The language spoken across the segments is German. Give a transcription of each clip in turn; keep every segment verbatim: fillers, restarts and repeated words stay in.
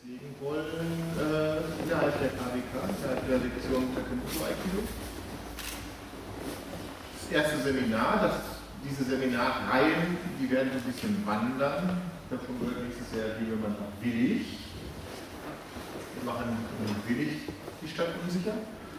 Deswegen wollen äh, innerhalb der K W K, innerhalb der Sektion Taekwondo Aikido, das erste Seminar, das, diese Seminarreihen, die werden ein bisschen wandern. Ich habe schon gehört, nächstes Jahr gehen wir mal nach Willig. Wir machen Willig die Stadt unsicher.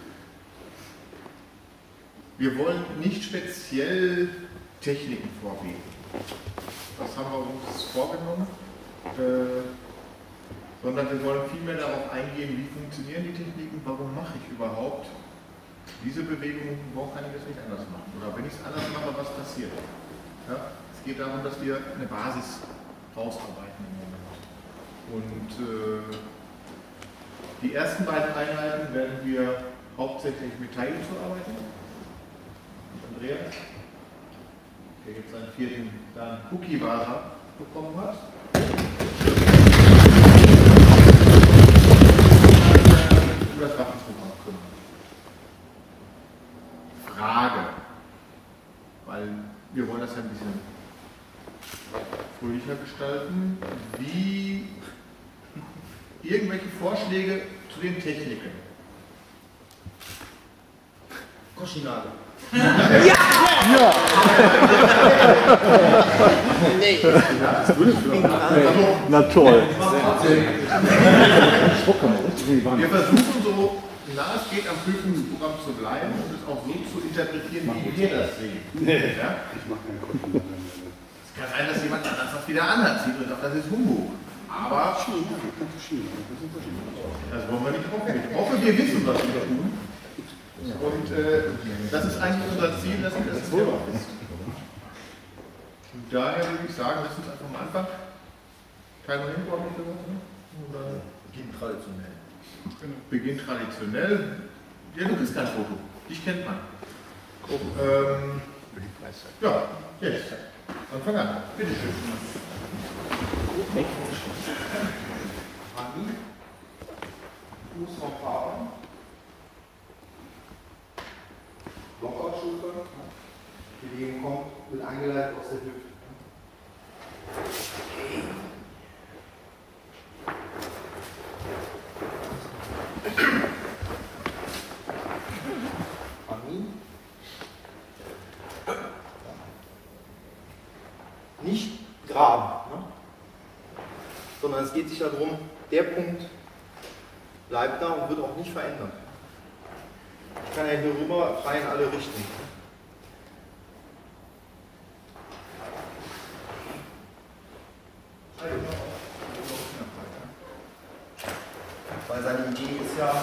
Wir wollen nicht speziell Techniken vorbeten. Das haben wir uns vorgenommen. Äh, sondern wir wollen vielmehr darauf eingehen, wie funktionieren die Techniken, warum mache ich überhaupt diese Bewegung, warum kann ich das nicht anders machen? Oder wenn ich es anders mache, was passiert? Ja? Es geht darum, dass wir eine Basis rausarbeiten im Moment. Und äh, die ersten beiden Einheiten werden wir hauptsächlich mit Taijutsu arbeiten. Andreas, der jetzt seinen vierten Dan Ukiwara bekommen hat. Über das Waffenprogramm kümmern. Frage, weil wir wollen das ja ein bisschen fröhlicher gestalten, wie irgendwelche Vorschläge zu den Techniken. Koshinage. Ja! Ja! Nee. Na toll. Wir versuchen so nah es geht am Prüfungsprogramm zu bleiben und es auch so zu interpretieren, wie wir das sehen. Ja? Ich mache keine Koshinage. Es kann sein, dass jemand anders das wieder anzieht und sagt, das ist Humbug. Aber das wollen wir nicht hoffen. Ich hoffe, wir wissen, was wir tun. Und äh, das ist eigentlich unser Ziel, dass wir das selber wissen. Und daher würde ich sagen, lass uns einfach mal anfangen. Kein Info habe ich gesagt, ne? Oder? Beginn traditionell. Beginn traditionell. Ja, du bist kein Foto. Dich kennt man. Ähm, ja, jetzt. Anfang an. Bitte schön. Hand. Fuß auf Fahren. Locker Schulter. Die Bewegung kommt, wird eingeleitet aus der Hüfte. Amin. Nicht graben, ne? Sondern es geht sich darum, der Punkt bleibt da und wird auch nicht verändert. Ich kann ja hier rüber frei in alle Richtungen. Weil seine Idee ist ja,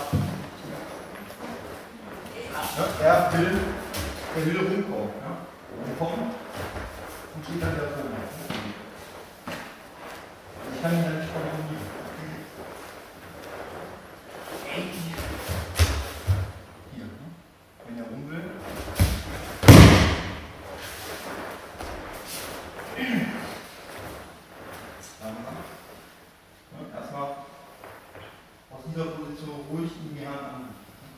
er will, er will rumkommen. Ja? Rumkommen und steht dann wieder oben. Ich kann ihn dann nicht kontrollieren. Hier, ne? Wenn er rum will. Ja, erstmal aus dieser Position ruhig in die Hand an.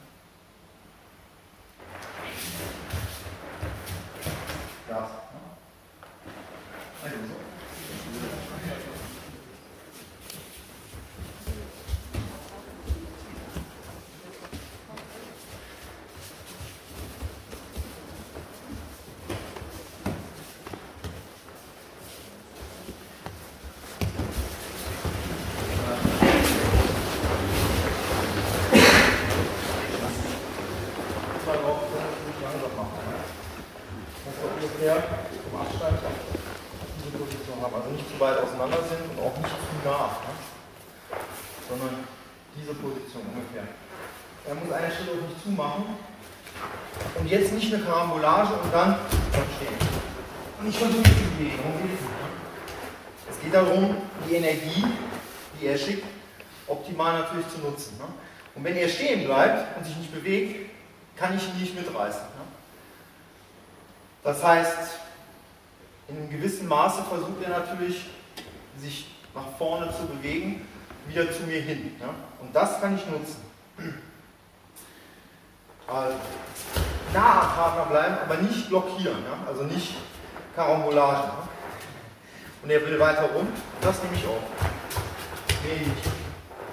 Das. Also so. Also nicht zu weit auseinander sind und auch nicht zu nah, ne? Sondern diese Position ungefähr. Er muss einen Schritt auf mich zumachen und jetzt nicht eine Karambolage und dann stehen. Und ich versuche zu bewegen. Es geht darum, die Energie, die er schickt, optimal natürlich zu nutzen. Ne? Und wenn er stehen bleibt und sich nicht bewegt, kann ich ihn nicht mitreißen. Ne? Das heißt, in einem gewissen Maße versucht er natürlich, sich nach vorne zu bewegen, wieder zu mir hin. Ja? Und das kann ich nutzen. Also, nah am Partner bleiben, aber nicht blockieren, ja? Also nicht Karambolage. Ja? Und er will weiter rum, das nehme ich auch. Nee, nicht.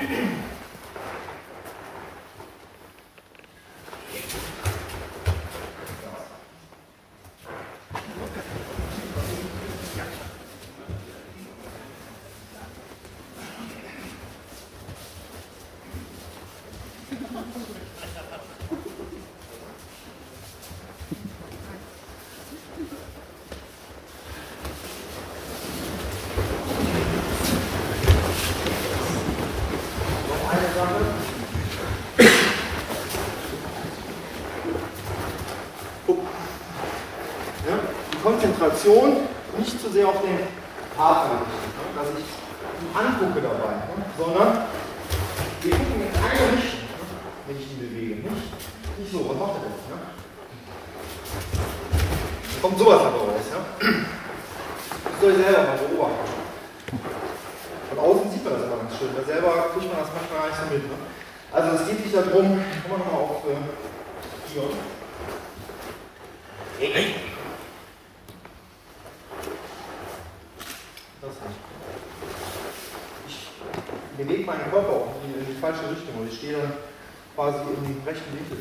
Konzentration nicht zu sehr auf den Partner richten, dass ich ihn angucke dabei, sondern wir gucken in eine Richtung, wenn ich ihn bewege. Nicht, nicht so, was macht er denn? Ja? Kommt sowas aber raus. Ja? Das soll ich selber mal beobachten. Von außen sieht man das immer ganz schön, weil selber kriegt man das manchmal gar nicht so mit. Ne? Also es geht nicht darum, kommen wir nochmal auf äh, hier. Hey. Das nicht. Ich bewege meinen Körper auch in die, in die falsche Richtung und ich stehe dann quasi im rechten Winkel.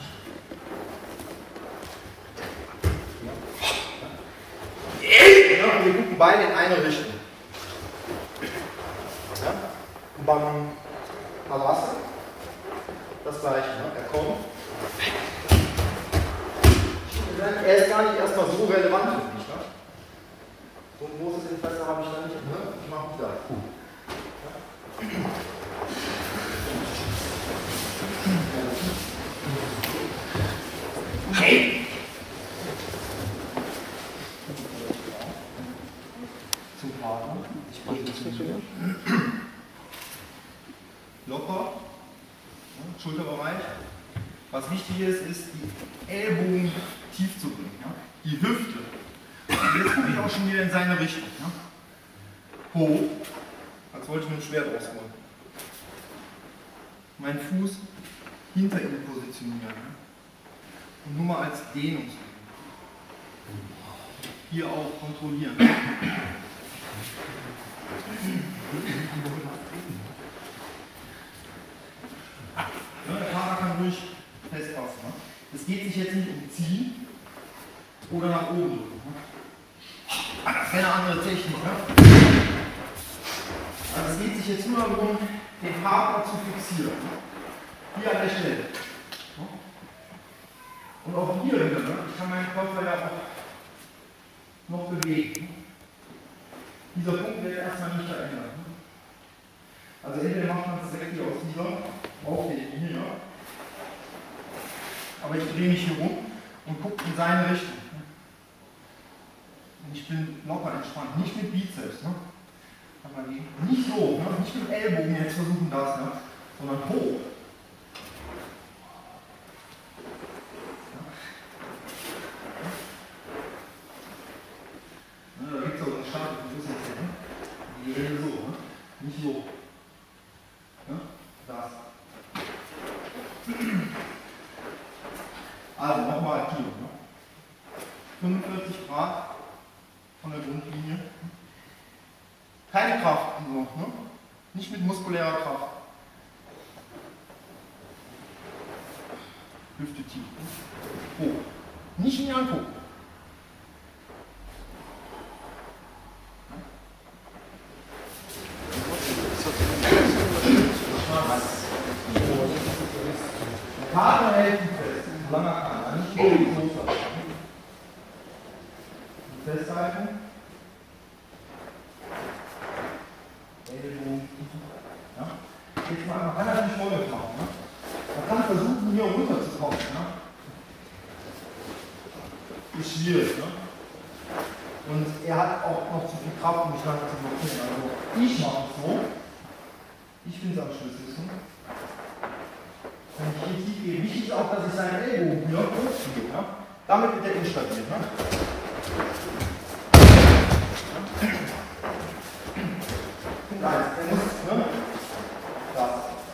Ja, und wir gucken beide in eine Richtung. Ja? Und beim Havasa das gleiche. Ne? Er kommt. Er ist gar nicht erstmal so relevant für mich. Ne? So ein großes Interesse habe ich da nicht. Ne? Ich mache wieder. Hey! Zum Partner. Ich bringe das nicht mehr. Locker. Ja, Schulterbereich. Was wichtig ist, ist die Ellbogen tief zu bringen. Ja? Die Hüfte. Und jetzt gucke ich auch schon wieder in seine Richtung. Ja? Hoch. Als wollte ich mit dem Schwert ausholen. Meinen Fuß hinter ihm positionieren. Ja? Und nur mal als Dehnung. Hier auch kontrollieren. Ja, der Fahrer kann ruhig festpassen. Ne? Es geht sich jetzt nicht um Ziehen oder nach oben drücken. Ne? Das ist keine andere Technik. Ne? Also es geht sich jetzt nur darum, den Partner zu fixieren. Ne? Hier an der Stelle. Ne? Und auch hier wieder. Ne? Ich kann meinen Körper ja auch noch bewegen. Dieser Punkt wird erstmal nicht verändert. Ne? Also entweder macht man es direkt hier aus dieser auf den hier. Aber ich drehe mich hier rum und gucke in seine Richtung. Und ich bin locker entspannt, nicht mit Bizeps. Ne? Aber nicht so, ne? Nicht mit Ellbogen jetzt versuchen das, ne? Sondern hoch. Ja. Da gibt es auch so einen Start, ne? Die Hände so, ne? Nicht so. Ja? Das. Also nochmal hier. Ne? fünfundvierzig Grad von der Grundlinie. Keine Kraft, also, ne? Nicht mit muskulärer Kraft. Hüfte tief. Hoch. Nicht in die angucken. Partner hält ihn fest. Langer Kanal. Nicht nur die Sofa. Festhalten. Ellbogen. Ja. Jetzt mal, man kann das nicht voll machen. Ne? Man kann versuchen, hier runterzukommen. Ne? Ist schwierig. Ne? Und er hat auch noch zu viel Kraft, um mich nachher zu blockieren. Also ich mache es so. Ich finde es am schlüssigsten. Wenn ich hier tief gehe, wichtig ist auch, dass ich seinen Ellbogen hier hochziehe. Ne? Damit wird er instabil. Ne? Nein, er muss, ne? Das.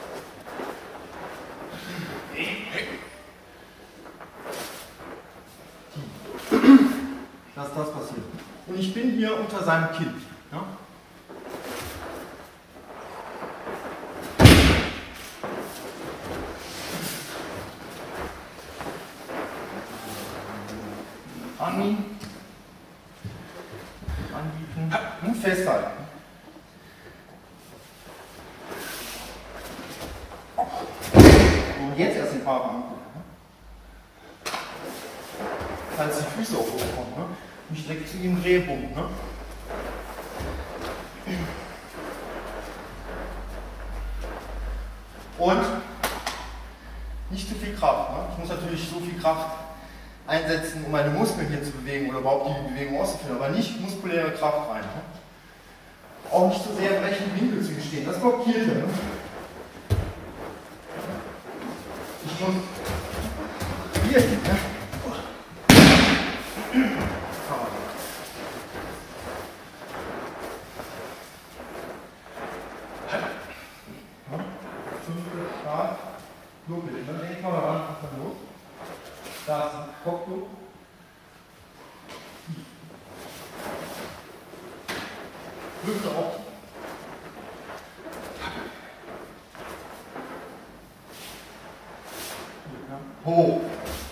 Dass das passiert. Und ich bin hier unter seinem Kinn. Ja? Anbieten. Anbieten. Und festhalten. Und jetzt erst den Fahrer angucken. Falls die Füße auch hochkommen. Ne? Nicht direkt zu ihrem Drehpunkt. Ne? Und nicht zu viel Kraft. Ne? Ich muss natürlich so viel Kraft einsetzen, um meine Muskeln hier zu bewegen oder überhaupt die Bewegung auszuführen, aber nicht muskuläre Kraft rein. Ne? Auch nicht zu sehr im rechten Winkel zu stehen. Das blockiert er. Ne? Ich muss hier hin. Ne? Da ist ein Cockpit. Hüfte auf. Hoch.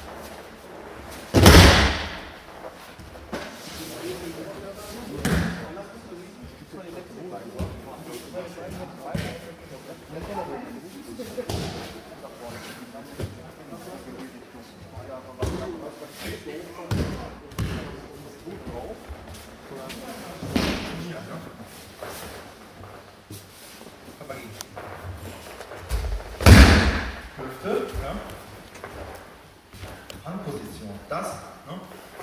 Hüfte, ja. Handposition. Das, ne?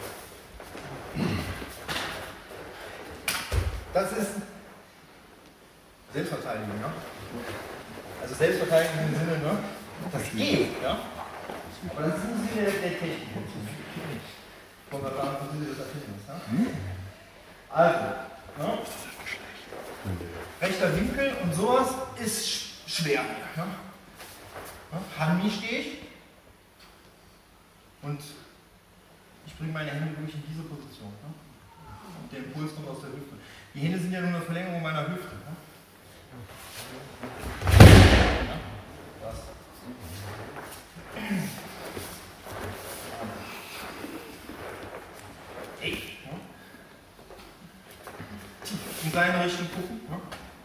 Das ist Selbstverteidigung, ja. Also Selbstverteidigung im Sinne, ne? Das geht, ja. Aber das ist im Sinne der Technik. Von der im Sinne des Erfinders, ja. Also, ne? Rechter Winkel und sowas ist schwer. Ja? Hanmi stehe ich und ich bringe meine Hände durch in diese Position. Ja? Und der Impuls kommt aus der Hüfte. Die Hände sind ja nur eine Verlängerung meiner Hüfte. Ja? Ja? Das. Hey. Ja? In seine Richtung gucken. Ja?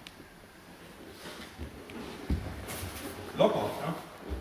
Locker. Ja?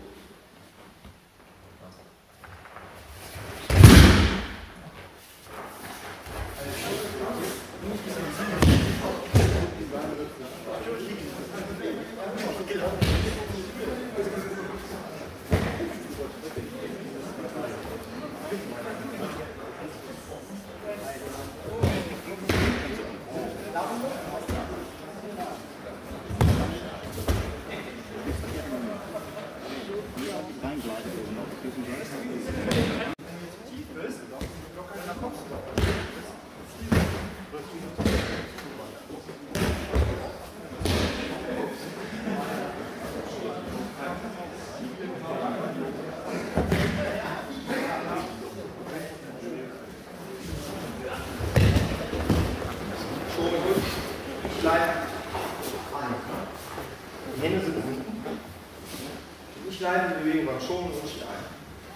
Die Hände sind unten. Ich leite die Bewegung beim Schonen und ich ein.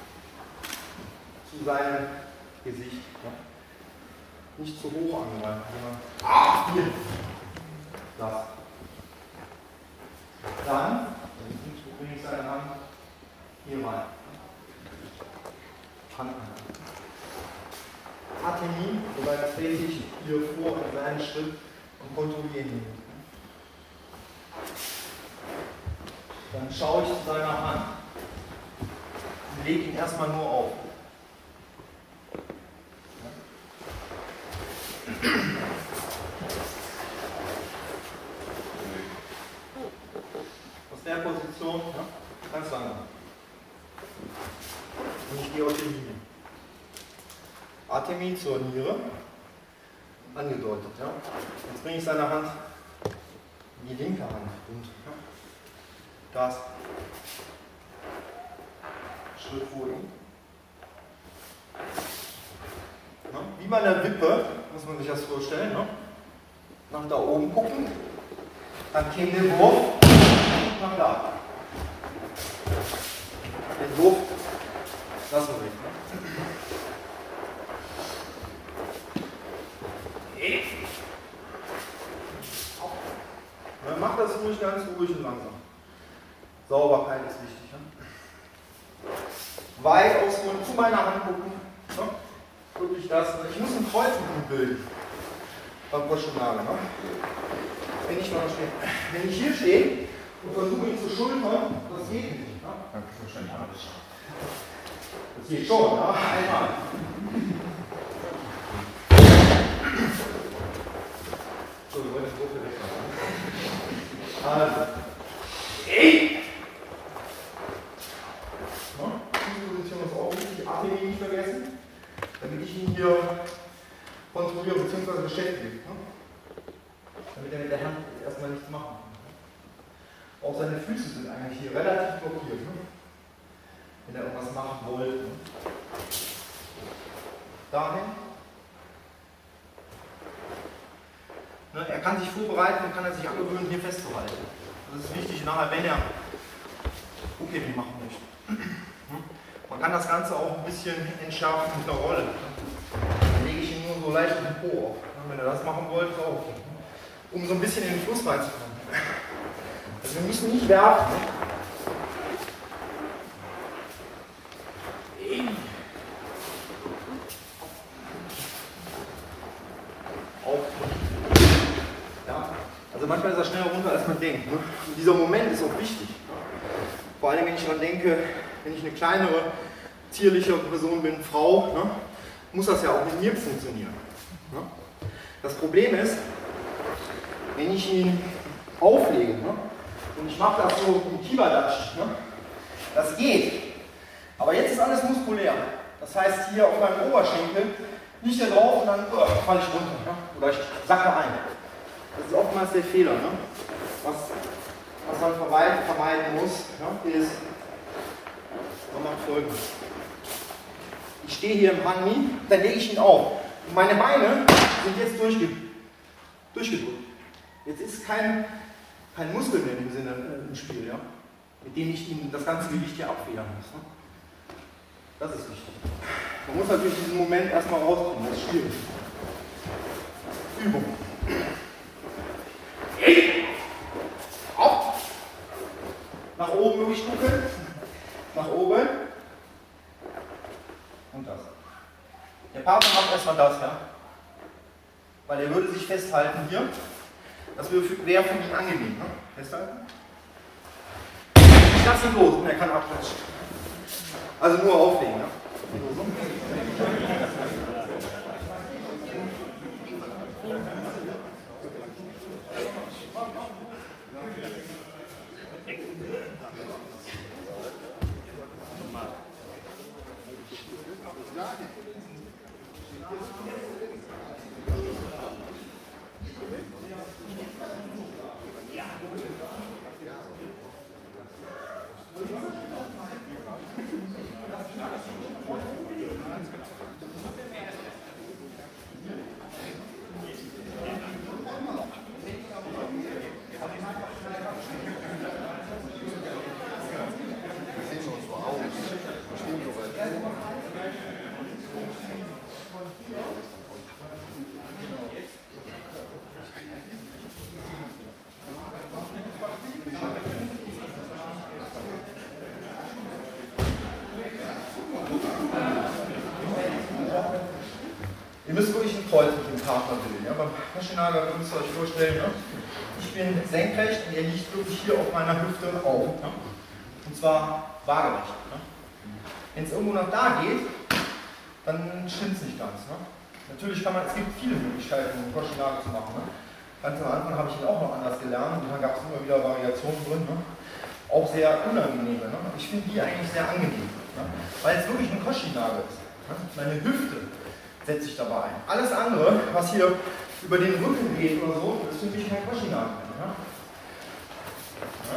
Zu seinem Gesicht. Ja. Nicht zu hoch angewandt, sondern ah, hier. Das. Dann bringe ich seine Hand hier rein. Hand an. Atemi, dabei trete ich hier vor in seinen Schritt und kontrolliere ihn. Dann schaue ich zu seiner Hand und lege ihn erstmal nur auf. Aus der Position, ja, ganz langsam. Und ich gehe auf die Linie. Atemi zur Niere. Angedeutet, ja. Jetzt bringe ich seine Hand in die linke Hand runter. Ja. Das. Schritt vor ihm. Ja. Wie bei einer Wippe, muss man sich das vorstellen. Ne? Nach da oben gucken. Dann käme der Wurf nach da. Den Wurf lassen wir weg. Ne? ruhig, ganz ruhig und langsam. Sauberkeit ist wichtig. Ne? Weit ausholen, zu meiner Hand gucken. Ne? Wirklich das. Ich muss ein Kreuzpunkt bilden. Beim Koschinage. Ne? Wenn ich mal stehe. Wenn ich hier stehe und versuche ihn zu schultern, das geht nicht. Ne? Das geht schon, ne? Einmal. So, wir wollen das Gruppe wegmachen. Also. Ey! Ja, diese Position ist auch wichtig. Die Atemlinie nicht vergessen, damit ich ihn hier kontrolliere bzw. beschäftige. Ne? Damit er mit der Hand erstmal nichts machen kann. Auch seine Füße sind eigentlich hier relativ blockiert. Ne? Wenn er irgendwas machen wollte. Ne? Dahin. Ne? Er kann sich vorbereiten und kann er sich angewöhnen, hier festzuhalten. Das ist wichtig, nachher, wenn er Ukebi machen möchte. Man kann das Ganze auch ein bisschen entschärfen mit der Rolle. Dann lege ich ihn nur so leicht auf den Po auf. Wenn er das machen wollte, auch okay. Um so ein bisschen in den Fluss reinzukommen. Also wir müssen nicht werfen. Ja, also manchmal ist er schneller runter, als man denkt. Und dieser Moment ist auch wichtig. Vor allem, wenn ich daran denke, wenn ich eine kleinere, zierliche Person bin, Frau, ne, muss das ja auch mit mir funktionieren. Ne? Das Problem ist, wenn ich ihn auflege, ne, und ich mache das so im Kibadatsch, ne, das geht. Aber jetzt ist alles muskulär. Das heißt, hier auf meinem Oberschenkel nicht da drauf und dann oh, falle ich runter. Ne? Oder ich sacke ein. Das ist oftmals der Fehler. Ne? Was, was man vermeiden, vermeiden muss, ne, ist, man macht Folgendes. Ich stehe hier im Hangi, dann lege ich ihn auf. Und meine Beine sind jetzt durchge durchgedrückt. Jetzt ist kein, kein Muskel mehr im Sinne äh, im Spiel, ja? Mit dem ich ihm das ganze Gewicht hier abwehren muss. Ne? Das ist wichtig. Man muss natürlich diesen Moment erstmal rauskriegen, das ist schwierig. Übung. Auf. Nach oben wirklich gucken. Nach oben. Und das. Der Partner macht erstmal das, ja. Weil er würde sich festhalten hier. Das wäre für ihn angenehm. Ne? Festhalten. Ich lasse ihn los und er kann abklatschen. Also nur auflegen. Ja? Ihr müsst wirklich ein Kreuz mit dem Partner bilden. Ja? Beim Koschinage müsst ihr euch vorstellen, ne? Ich bin senkrecht und er liegt wirklich hier auf meiner Hüfte auf. Ne? Und zwar waagerecht. Ne? Wenn es irgendwo nach da geht, dann stimmt es nicht ganz. Ne? Natürlich kann man, es gibt viele Möglichkeiten, um Koschinage zu machen. Ne? Ganz am Anfang habe ich ihn auch noch anders gelernt und dann gab es immer wieder Variationen drin. Ne? Auch sehr unangenehme. Ne? Ich finde die eigentlich sehr angenehm. Ne? Weil es wirklich ein Koschinage ist. Ne? Meine Hüfte setze ich dabei ein. Alles andere, was hier über den Rücken geht oder so, ist für mich kein Koschinage mehr. Ja?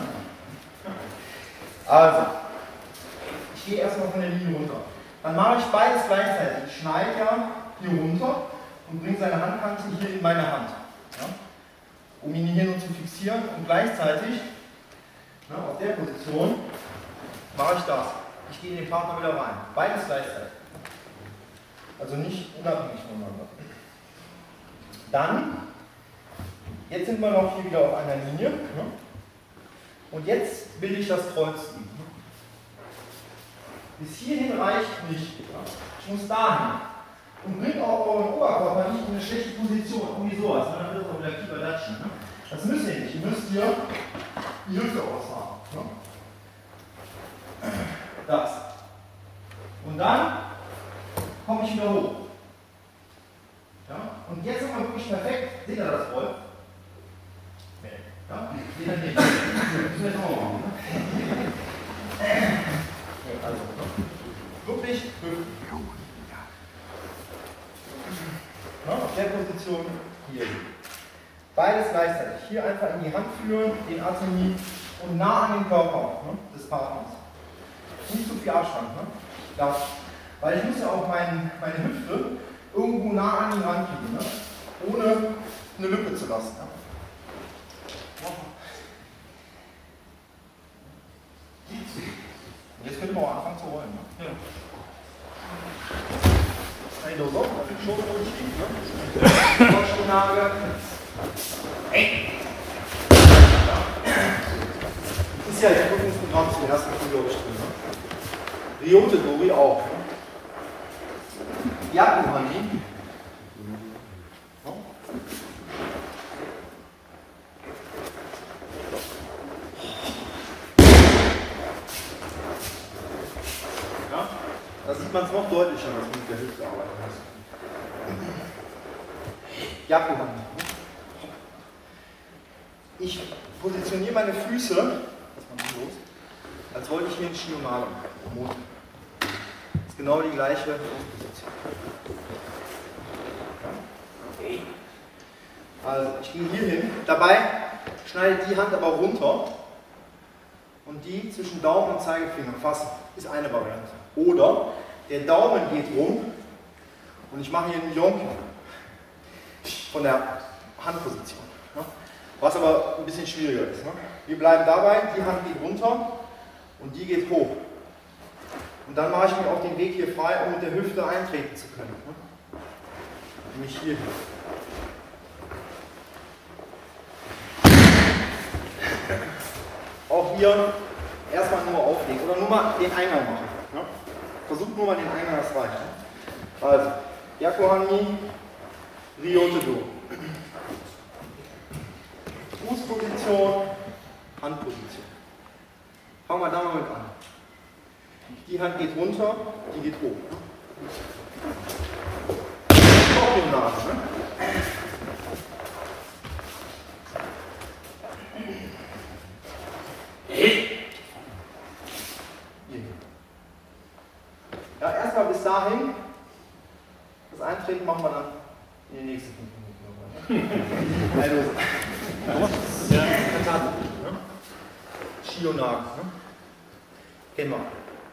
Also, ich gehe erstmal von der Linie runter. Dann mache ich beides gleichzeitig. Ich schneide ja hier runter und bringe seine Handkante hier in meine Hand. Ja? Um ihn hier nur zu fixieren und gleichzeitig, na, auf der Position, mache ich das. Ich gehe in den Partner wieder rein. Beides gleichzeitig. Also nicht unabhängig voneinander. Dann, jetzt sind wir noch hier wieder auf einer Linie. Ne? Und jetzt will ich das Kreuz ziehen. Bis hierhin reicht nicht. Ich muss dahin. Und bringt auch euren Oberkörper nicht in eine schlechte Position. Irgendwie sowas. Dann wird es auch wieder Kieferdatschen. Das müsst ihr nicht. Ihr müsst hier die Hüfte ausfahren. Das. Und dann komme ich wieder hoch. Ja? Und jetzt haben wir wirklich perfekt. Seht ihr das voll? Nee. Ja? Seht ihr nicht? Das müssen wir jetzt auch machen. Okay, also. Wirklich Hüften. Ja, auf der Position hier. Beides gleichzeitig. Hier einfach in die Hand führen, den Arterie und nah an den Körper ne, des Partners. Nicht zu viel Abstand. Ne? Das. Weil ich muss ja auch mein, meine Hüfte irgendwo nah an ihn rankriegen, ne? Ohne eine Lücke zu lassen. Ne? Und jetzt können wir auch anfangen zu rollen. Ne? Ja. Ein Dose, also schon durchschieben. Ne? Koschinage. Ey! Ist ja das Prüfungsprogramm zum ersten Frühjahr drin. Ne? Ryote Dori auch. Ne? Yakuhani. Ja, da sieht man es noch deutlicher, dass man mit der Hüfte arbeiten muss. Yakuhani. Ich positioniere meine Füße, was man los, als wollte ich mir einen Shionado machen. Das ist genau die gleiche Position. Also ich gehe hier hin, dabei schneidet die Hand aber runter und die zwischen Daumen und Zeigefinger fassen, ist eine Variante. Oder der Daumen geht rum und ich mache hier einen Yonkin von der Handposition. Was aber ein bisschen schwieriger ist. Ne? Wir bleiben dabei, die Hand geht runter und die geht hoch. Und dann mache ich mir auch den Weg hier frei, um mit der Hüfte eintreten zu können. Ne? Nämlich hier. Auch hier erstmal nur auflegen oder nur mal den Eingang machen. Ne? Versucht nur mal den Eingang, das reicht. Ne? Also, Yakuhani, Ryote Do. Fußposition, Handposition. Fangen wir damit an. Die Hand geht runter, die geht hoch. Skorpionnase. Ne? Ja, erstmal bis dahin. Das Eintreten machen wir dann in den nächsten fünf Minuten. Also. Ja, Katana, ne? Shionage, ne? Kennen wir.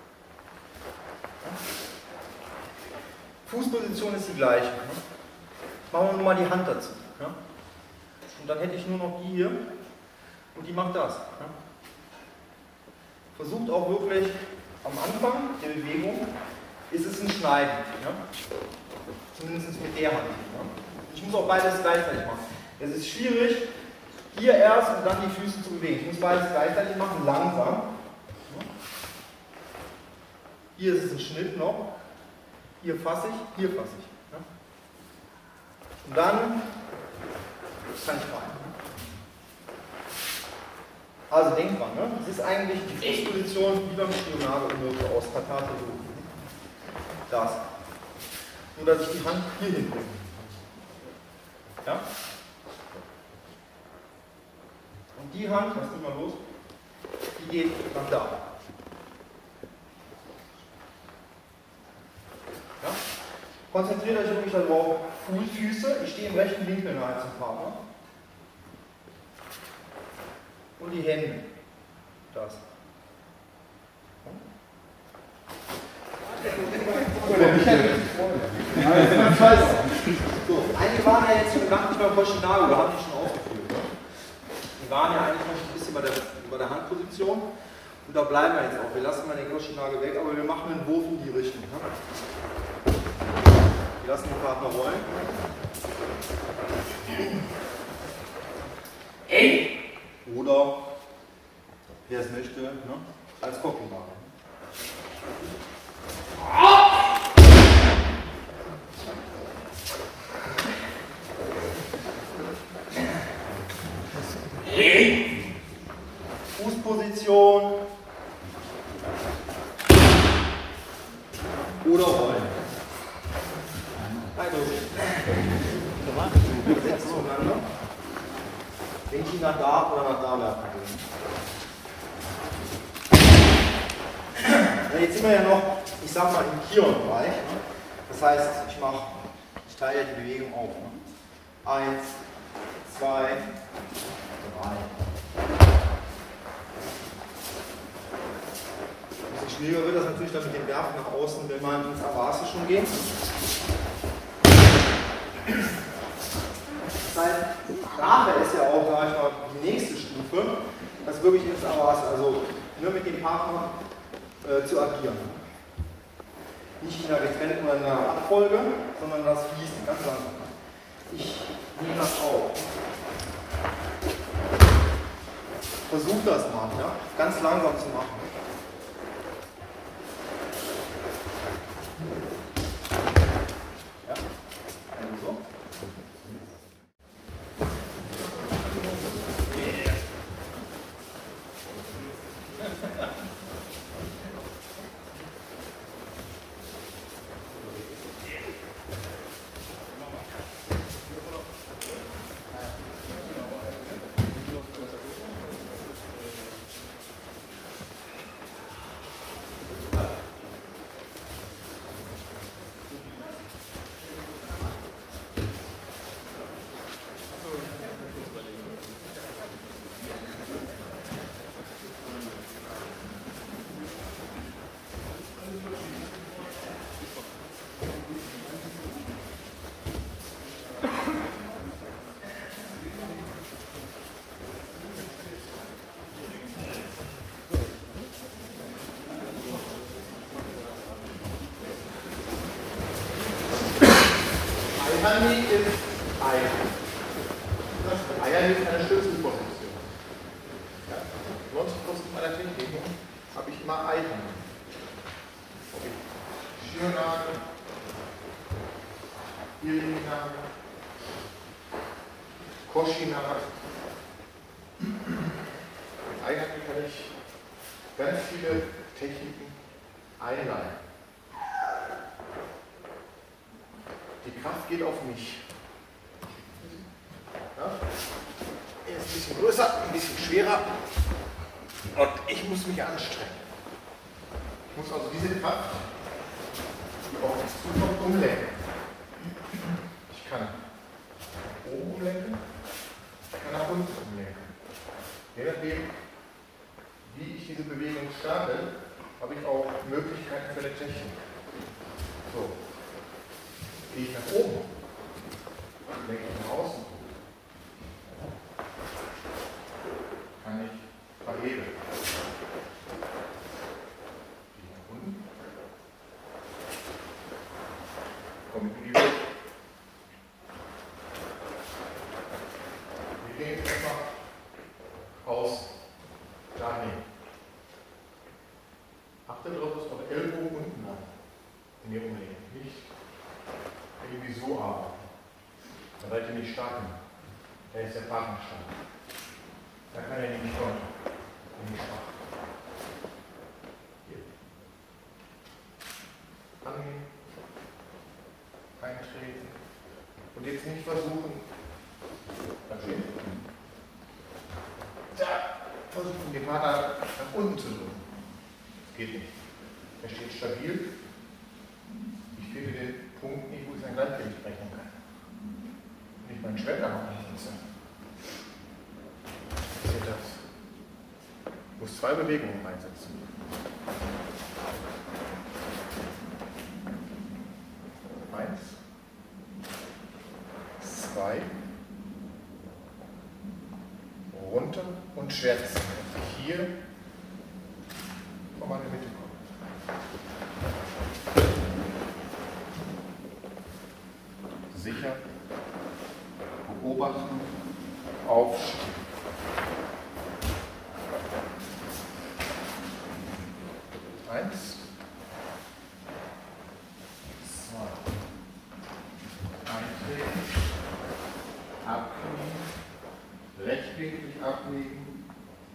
Fußposition ist die gleiche. Ne? Machen wir nur mal die Hand dazu. Ne? Und dann hätte ich nur noch die hier und die macht das. Ne? Versucht auch wirklich am Anfang der Bewegung ist es ein Schneiden. Ne? Zumindest mit der Hand. Ne? Ich muss auch beides gleichzeitig machen. Es ist schwierig, hier erst und dann die Füße zu bewegen. Ich muss beides gleichzeitig machen, langsam. Hier ist es ein Schnitt noch. Hier fasse ich, hier fasse ich. Und dann kann ich rein. Also denkt dran, ne? Das ist eigentlich die Fußposition wie beim Shionage aus Katate. Das. Nur dass ich die Hand hier hinbringe. Ja? Und die Hand, lass mich mal los, die geht nach da. Ja? Konzentriert euch wirklich darauf, Fußfüße, ich stehe im rechten Winkel nahe zum Partner. Und die Hände. Das. So, einige waren ja jetzt noch nicht beim Koschinage, da habe ich schon ausgeführt. Ne? Die waren ja eigentlich noch ein bisschen bei der, bei der Handposition und da bleiben wir jetzt auch. Wir lassen mal den Koschinage weg, aber wir machen einen Wurf in die Richtung. Ne? Wir lassen den Partner rollen. Ey! Oder wer es möchte, ne? Als Kopfhörer. Fußposition oder rollen. Also, setzt zueinander. Wenn Sie nach da oder nach da werfen können. Jetzt sind wir ja noch, ich sag mal, im Kion-Bereich. Das heißt, ich mache, ich teile die Bewegung auf. Eins, zwei, drei. Ein bisschen schwieriger wird das natürlich dann mit dem Werfen nach außen, wenn man ins Avase schon geht. Das heißt, nachher ist ja auch, sag ich mal, die nächste Stufe, das wirklich ins Avase, also nur mit dem Partner äh, zu agieren. Nicht in einer getrennten oder in einer Abfolge, sondern das Fließen, ganz langsam. Ich nehme das auf. Versuch das mal, ja? Ganz langsam zu machen. Ja, also. Eierlieg ist Eier. Das Eierlieg ist eine Schlüsselposition. Ja? neunzig Prozent meiner Techniken habe ich immer Eiern. Schirnagel, Irringnagel, Koschinagel. Mit Eiern kann ich ganz viele Techniken einleiten. Die Kraft geht auf mich. Ja? Er ist ein bisschen größer, ein bisschen schwerer und ich muss mich anstrengen. Ich muss also diese Kraft, die auf mich zukommt, umlenken. Ich kann oben umlenken, ich kann nach unten umlenken. Je nachdem, wie ich diese Bewegung starte, habe ich auch Möglichkeiten für eine Technik. So. Gehe ich nach oben, lenke ich nach außen, kann ich verheben. Gehe ich nach unten, komme ich in die Luft. Wir gehen jetzt erstmal aus dahin. Achte darauf, dass eure Ellbogen unten bleiben, in ihr Umlegen. Nicht irgendwie so arbeiten. Da seid ihr nicht stark genug. Da ist der Partner stark. Da kann er nicht kommen. Nicht schwach. Hier. Angehen. Eintreten. Und jetzt nicht versuchen. Dann stehen. Da versuchen den Partner nach unten zu drücken. Das geht nicht. Er steht stabil. Ich finde den Punkt nicht, wo ich sein Gleichgewicht brechen kann. Wenn ich meinen Schwerter noch einsetze. Seht das? Ich muss zwei Bewegungen einsetzen. Eins, zwei, runter und schwärzen. Hier vor meine Mitte kommen. Sicher, beobachten, aufstehen. rechtwinklig ablegen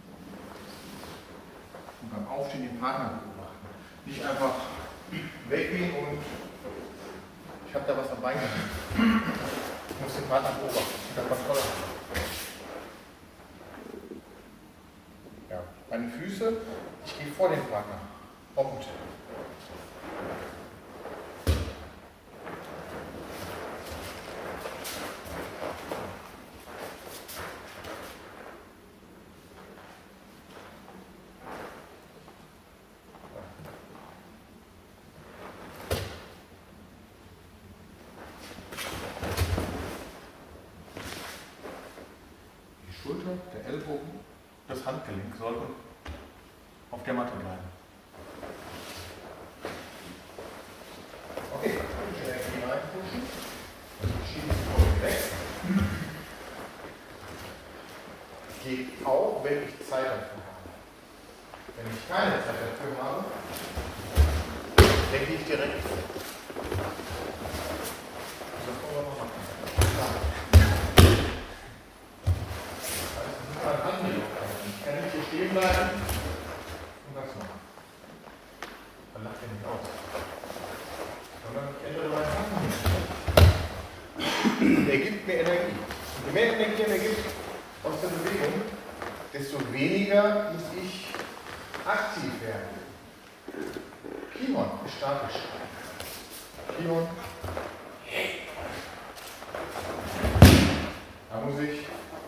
und beim Aufstehen den Partner beobachten. Nicht einfach weggehen und ich habe da was am Bein gehabt. Ich muss den Partner beobachten. Das ist was Tolles. Ja, meine Füße, ich gehe vor den Partner. Punkt. Schulter, der Ellbogen, das Handgelenk sollten auf der Matte bleiben. Okay, schnell hier reinpushen. Schieben Sie weg. Geht auch, wenn ich Zeit dafür habe. Wenn ich keine Zeit dafür habe, dann gehe ich direkt vor. Das wollen wir noch machen. Ich kann nicht hier stehen bleiben und das machen. Dann lacht er nicht aus. Sondern ich ändere meine Hand. Er gibt mir Energie. Und je mehr Energie er gibt aus der Bewegung, desto weniger muss ich aktiv werden. Kimon ist statisch. Kimon. Da muss ich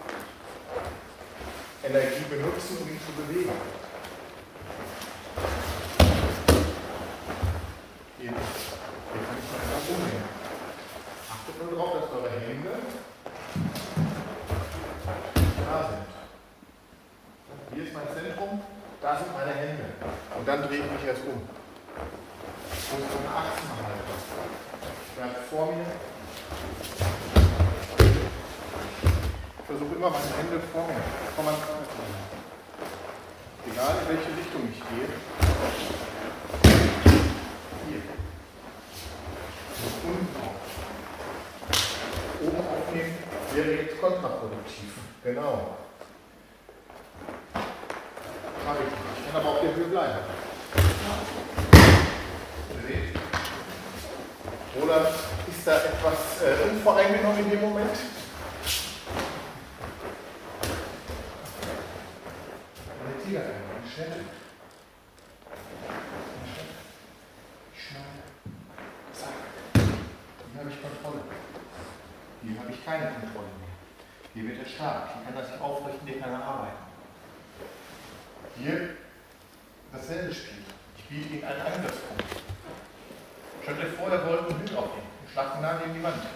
Energie benutzen, um ihn zu bewegen. Hier, hier kann ich mal etwas umnehmen. Achtet nur darauf, dass eure Hände da sind. Hier ist mein Zentrum, da sind meine Hände. Und dann drehe ich mich erst um. Ich muss so eine Achse halten. Ich bleibe vor mir. Ich versuche immer meine Hände vor mir, vor meinem Kreis zu halten. Egal in welche Richtung ich gehe. Hier. Und unten auf. Oben aufnehmen wäre jetzt kontraproduktiv. Genau. Mache ich nicht. Ich kann aber auf der Höhe bleiben. Ihr seht? Oder ist da etwas äh, unvoreingenommen in dem Moment? Eine Schnitt. Ich schneide. Zack. Hier habe ich Kontrolle. Hier habe ich keine Kontrolle mehr. Hier wird er stark. Hier kann er sich aufrichten, hier kann er arbeiten. Hier dasselbe Spiel. Ich biete ihm einen Angriffspunkt. Stellt euch vor, der wollte einen Hund aufnehmen. Und schlagt ihn nah gegen die Wand.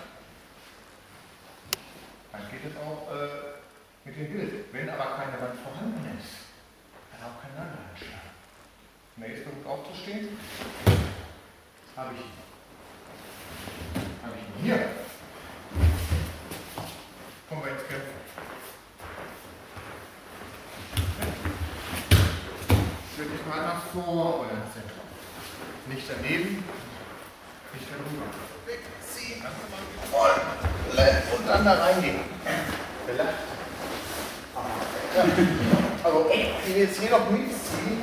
Dann geht es auch äh, mit dem Bild. Wenn aber keine Wand vorhanden ist, dann auch kein Anschlag. Wenn er jetzt versucht aufzustehen, habe ich ihn. Habe ich ihn hier. Kommen wir ins Kämpfen. Wirklich mal nach vor oder ins Zentrum. Nicht daneben, nicht darüber. Wegziehen, einfach mal voll und dann da reingehen. Gelacht. Ja. Also, wenn ich jetzt hier noch mitziehe,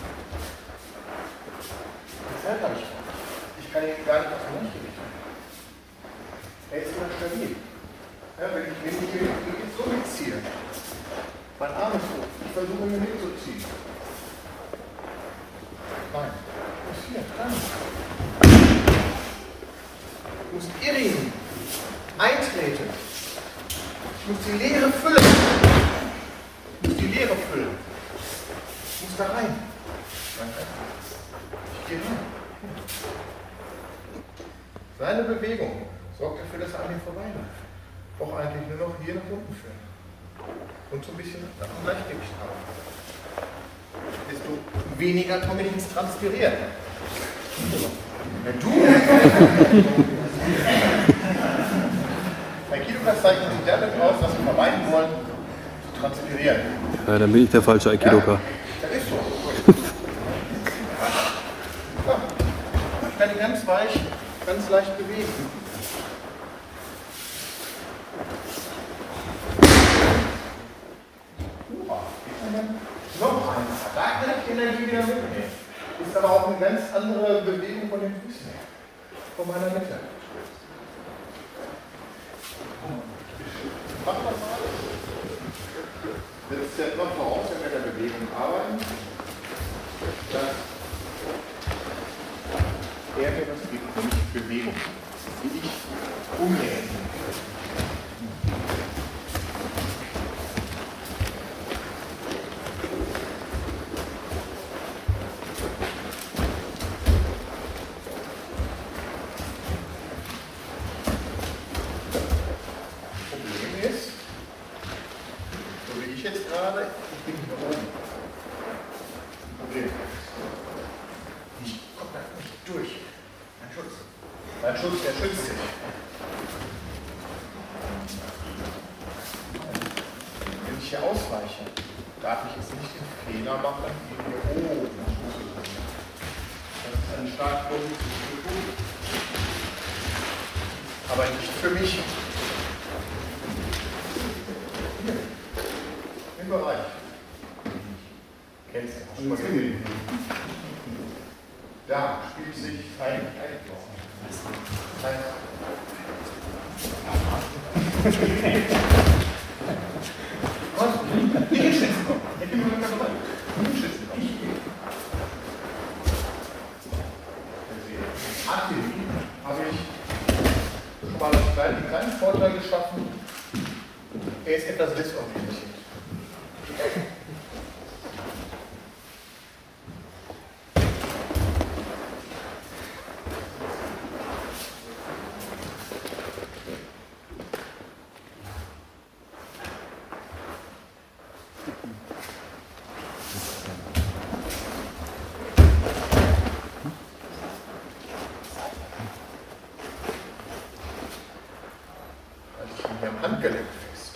das Zeit habe ich noch. Ich kann ihn gar nicht aus dem Gleichgewicht machen. Er ist immer stabil. Ja, wenn ich wenn ich jetzt so mitziehe, mein Arm ist hoch, ich versuche ihn mitzuziehen. Nein, was ist hier? Dran. Ich muss irren, eintreten. Ich muss die Leere füllen. Ich muss die Leere füllen. Ich muss da rein. Ich gehe rein. Seine Bewegung sorgt dafür, dass er an ihm vorbeiläuft. Auch eigentlich nur noch hier nach unten führen. Und so ein bisschen nach dem Gleichgewicht haben. Desto weniger komme ich ins Transpirieren. Ja, du! Aikidoka zeichnet sich dadurch aus, dass wir vermeiden wollen, zu transpirieren. Ja, dann bin ich der falsche Aikidoka. Ja, das ist so. So. Ich kann ihn ganz weich, ganz leicht bewegen. Energie wieder mitnehmen. Ist aber auch eine ganz andere Bewegung von den Füßen. Von meiner Mitte. Machen wir mal. Setzt ja immer voraus, wenn wir in der Bewegung arbeiten, dass er mir das gibt, nämlich Bewegung, die ich umlehne. Aber nicht für mich. Im Bereich. Kennst du? Schon mal gesehen? Da spielt sich ein Einfluss. Nicht in Schützen kommen. Ich bin nur ganz normal. Nicht in Schützen kommen. Artillerie habe ich schon mal einen kleinen Vorteil geschaffen. Er ist etwas desorientiert. Handgelenk fest.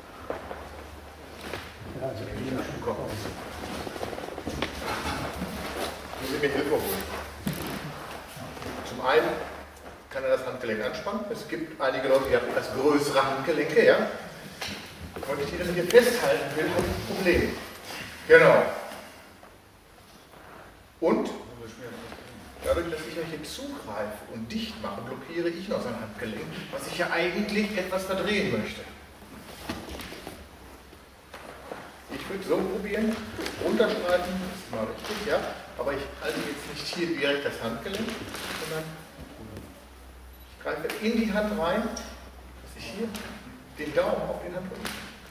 Ja, also wenn ich Schuh komme. Muss ich mir Hilfe holen. Zum einen kann er das Handgelenk anspannen. Es gibt einige Leute, die haben etwas größere Handgelenke, ja. Und ich die das hier festhalten will, habe ich ein Problem. Genau. Und dadurch, dass ich euch hier zugreife und dicht mache, blockiere ich noch sein Handgelenk, was ich ja eigentlich etwas verdrehen möchte. Ich würde so probieren, runterstreifen, das ist mal richtig, ja, aber ich halte jetzt nicht hier direkt das Handgelenk, sondern ich greife in die Hand rein, dass ich hier den Daumen auf den Handrücken.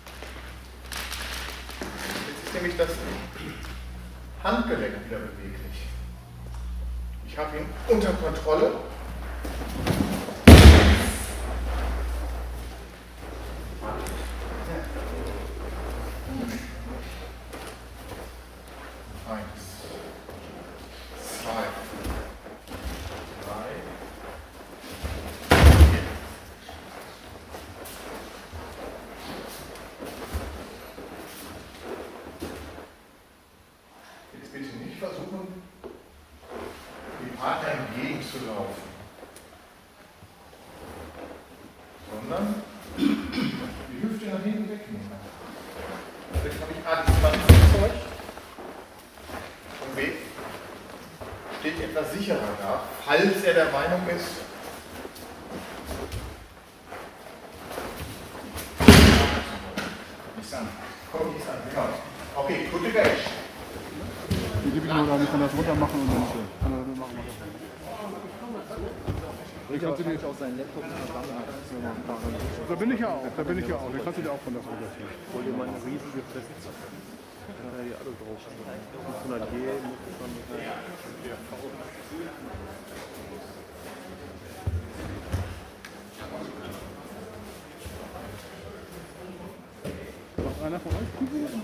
Jetzt ist nämlich das Handgelenk wieder beweglich. Ich habe ihn unter Kontrolle. Eins, zwei, drei, vier. Jetzt bitte nicht versuchen, dem Partner entgegenzulaufen, sondern die Hüfte nach hinten wegnehmen. Jetzt habe ich Adipaziezeug vom Weg, steht etwas sicherer da, falls er der Meinung ist, nicht an. Komm nicht an, genau. Okay, gute Gage. Die gebe ich nur, dann kann das runter machen und dann kann er das machen. Ich habe wahrscheinlich auch seinen Laptop Da bin ich ja auch, da bin ich ja auch. Den kannst du dir auch von das runterziehen. Ich wollte mal eine riesige Festplatte. Da kann er die alle drauf. fünfhundert G muss ich dann mit der Macht einer von euch Kübel?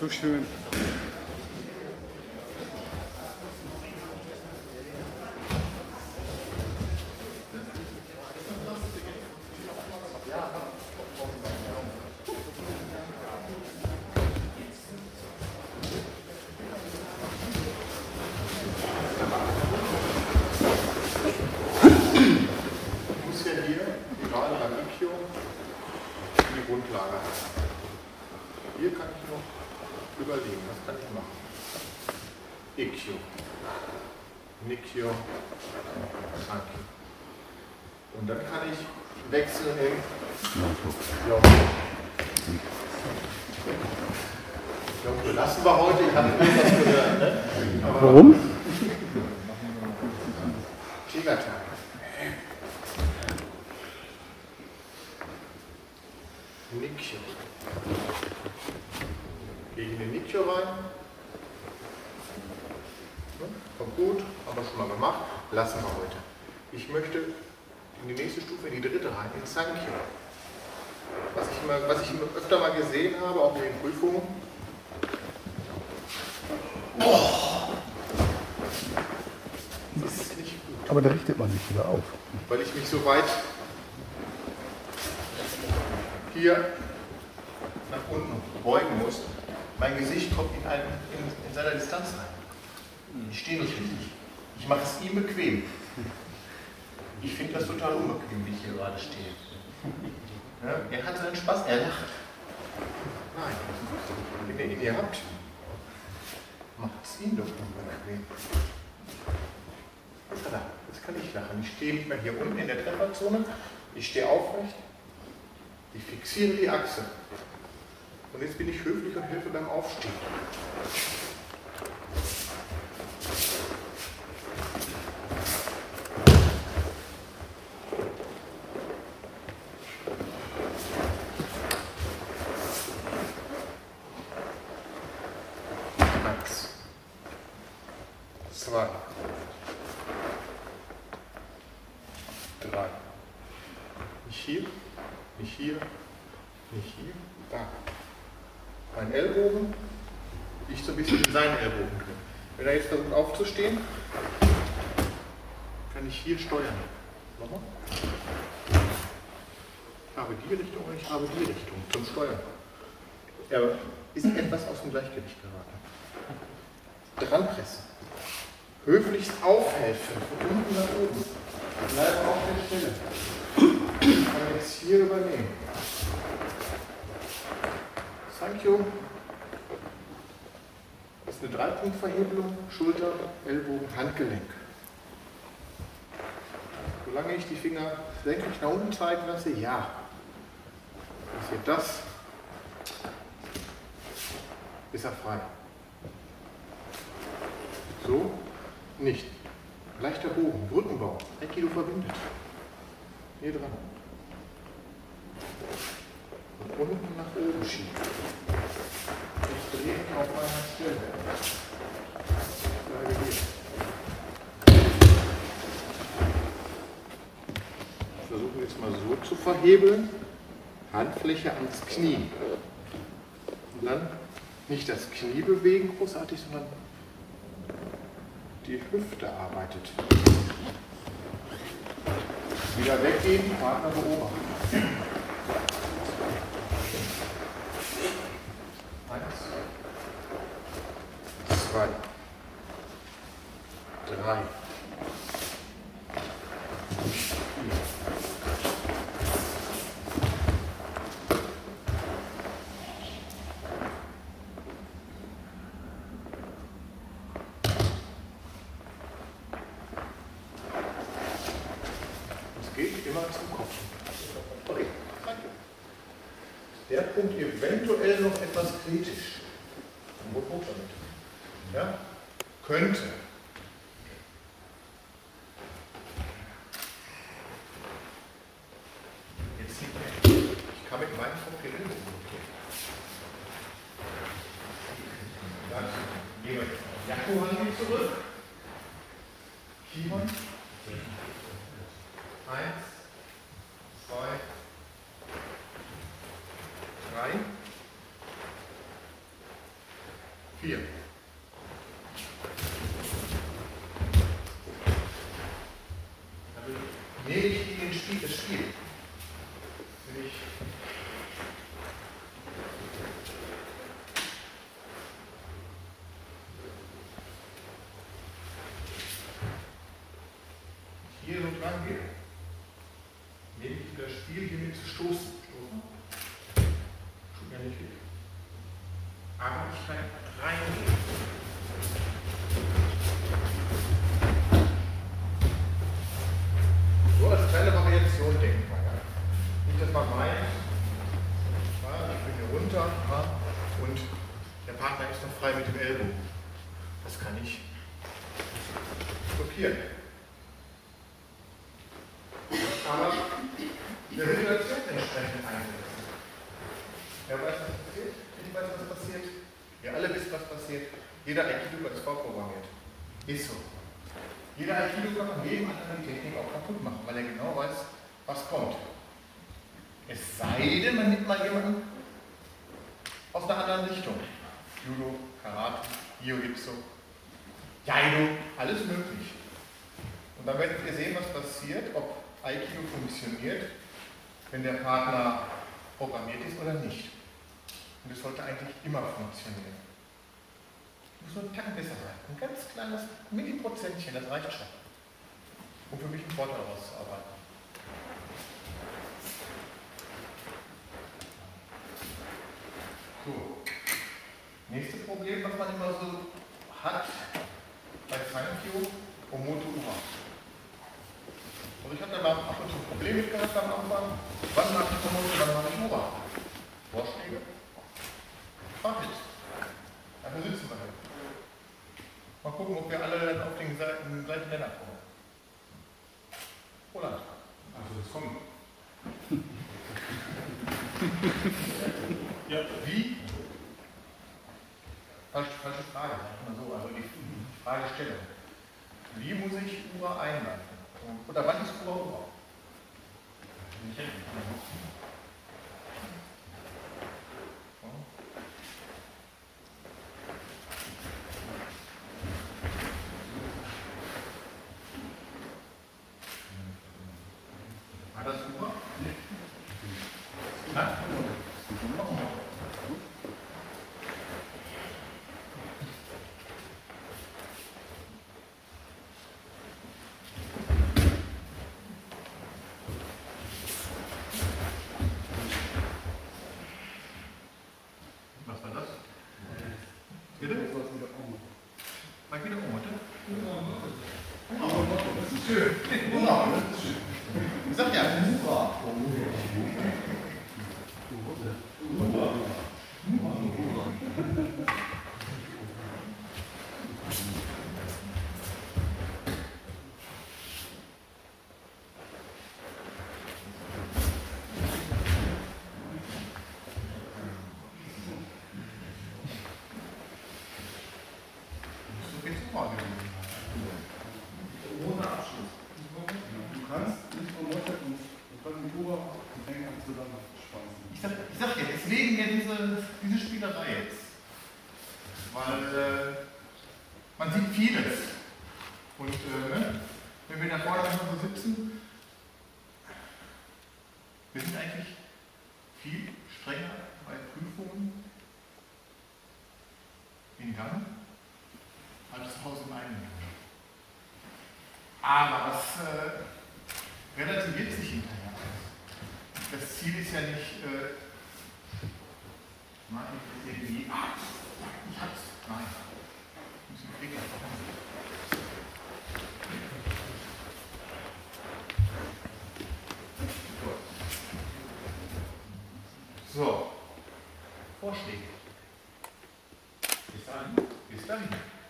schön. Hier kann ich noch überlegen, was kann ich machen? Ikkyo, Nikkyo, Sankyo. Und dann kann ich wechseln in Yonko. Yonko lassen wir heute, ich habe nicht was gehört. Ne? Aber warum? Tigertag. Nikkyo. Gehe ich in den Nikkyo rein. Kommt gut, haben wir schon mal gemacht. Lassen wir heute. Ich möchte in die nächste Stufe, in die dritte rein, in Sankyo. Was ich, immer, was ich immer öfter mal gesehen habe, auch in den Prüfungen. Oh. Das ist nicht gut. Aber da richtet man sich wieder auf. Weil ich mich so weit hier nach unten beugen muss. Mein Gesicht kommt in, einen, in, in seiner Distanz rein. Ich stehe nicht richtig. Ich mache es ihm bequem. Ich finde das total unbequem, wie ich hier gerade stehe. Ja, er hat seinen Spaß, er lacht. Nein, wenn ihr ihn hier habt, macht es ihm doch unbequem. Jetzt kann ich lachen. Ich stehe nicht mehr hier unten in der Trefferzone. Ich stehe aufrecht. Ich fixiere die Achse. Und jetzt bin ich höflich und helfe beim Aufstehen. Eins. Zwei. Drei. Nicht hier, nicht hier, nicht hier, da. Mein Ellbogen, ich so ein bisschen in seinen Ellbogen drin. Wenn er jetzt versucht aufzustehen, kann ich hier steuern. Nochmal. Ich habe die Richtung und ich habe die Richtung zum Steuern. Er ist etwas aus dem Gleichgewicht geraten. Dranpressen. Höflichst aufhelfen, von unten nach oben. Bleibe auf der Stelle. Ich kann jetzt hier übernehmen. Sankyo ist eine Dreipunktverhebelung, Schulter, Ellbogen, Handgelenk. Solange ich die Finger senkrecht nach unten zeigen lasse, ja. Passiert das, ist er frei. So, nicht. Leichter Bogen, Brückenbau, Aikido verbindet. Hier dran. Und unten nach oben schieben. Ich drehe mich auf meiner Stelle. Ich bleibe hier. Ich versuche jetzt mal so zu verhebeln. Handfläche ans Knie. Und dann nicht das Knie bewegen großartig, sondern die Hüfte arbeitet. Wieder weggehen, Partner beobachten. Eins, zwei, drei, vier. Immer zum Kopf. Okay, danke. Der Punkt eventuell noch etwas kritisch. Wo kommt damit? Ja? Könnte. Jetzt nicht mehr. Ich kann mit meinem Kopf den Ellbogen blockieren. Dann gehen wir Jakohani zurück. Kimon. Eins. Zwei, drei, vier. Nee, ich in den Spiel, das Spiel. Wenn ich hier so dran gehe, nehme ich das Spiel hier mit zu stoßen. Stoßen. Tut mir nicht weh. Aber ich kann reingehen. So als kleine Variation denken wir. Ja. Nicht, dass man meint, ja, ich bin hier runter ja, und der Partner ist noch frei mit dem Ellbogen. Das kann ich blockieren. Aber der Situation entsprechend einsetzen. Wer weiß, was passiert? Ich weiß, was passiert. Wir alle wissen, was passiert. Jeder Aikido ist vorprogrammiert. Ist so. Jeder Aikido kann an jedem anderen die Technik auch kaputt machen, weil er genau weiß, was kommt. Es sei denn, man nimmt mal jemanden aus einer anderen Richtung. Judo, Karate, Jiu-Jitsu, Jaido, alles möglich. Und dann werdet ihr sehen, was passiert, ob Aikido funktioniert, wenn der Partner programmiert ist oder nicht. Und es sollte eigentlich immer funktionieren. Muss nur ein Tacken besser sein. Ein ganz kleines Mini-Prozentchen, das reicht schon, um für mich einen Vorteil rauszuarbeiten. So. Nächstes Problem, was man immer so hat bei Sankyo, Omoto Ura. Also ich hatte da ab und zu ein Problem mit gehabt am Anfang. Wann mache ich Omoto, wann mache ich Ura? Vorschläge? Mach ich. Dafür sitzen wir hier. Mal gucken, ob wir alle dann auf den gleichen Nenner kommen. Roland. Also das kommt. Ja. Wie? Falsche, falsche Frage, mal so, also die Fragestellung. Wie muss ich Ura einleiten? Oder wann ist Ura Ura? War das Ura? Nein. Was war das? Bitte? Mach ich wieder Omote? Omote, das ist schön. Omote, das ist schön. Ich sag ja, ohne Abschluss. Du kannst nicht vom Motor und du kannst mit Ura und Denker zusammenschweißen. Ich sag, ich sag dir, deswegen ja diese, diese Spielerei jetzt. Weil äh, man sieht vieles. Und äh, ne? Wenn wir da vorne noch so sitzen, wir sind eigentlich viel strenger bei Prüfungen in Gang als zu Hause im eigenen Gang. Aber das äh, relativiert sich hinterher. Das Ziel ist ja nicht, äh, nein, irgendwie, ah, ich hab's, nein. Ich muss einen Krieg So, Vorschläge. Bis dahin. Bis dahin.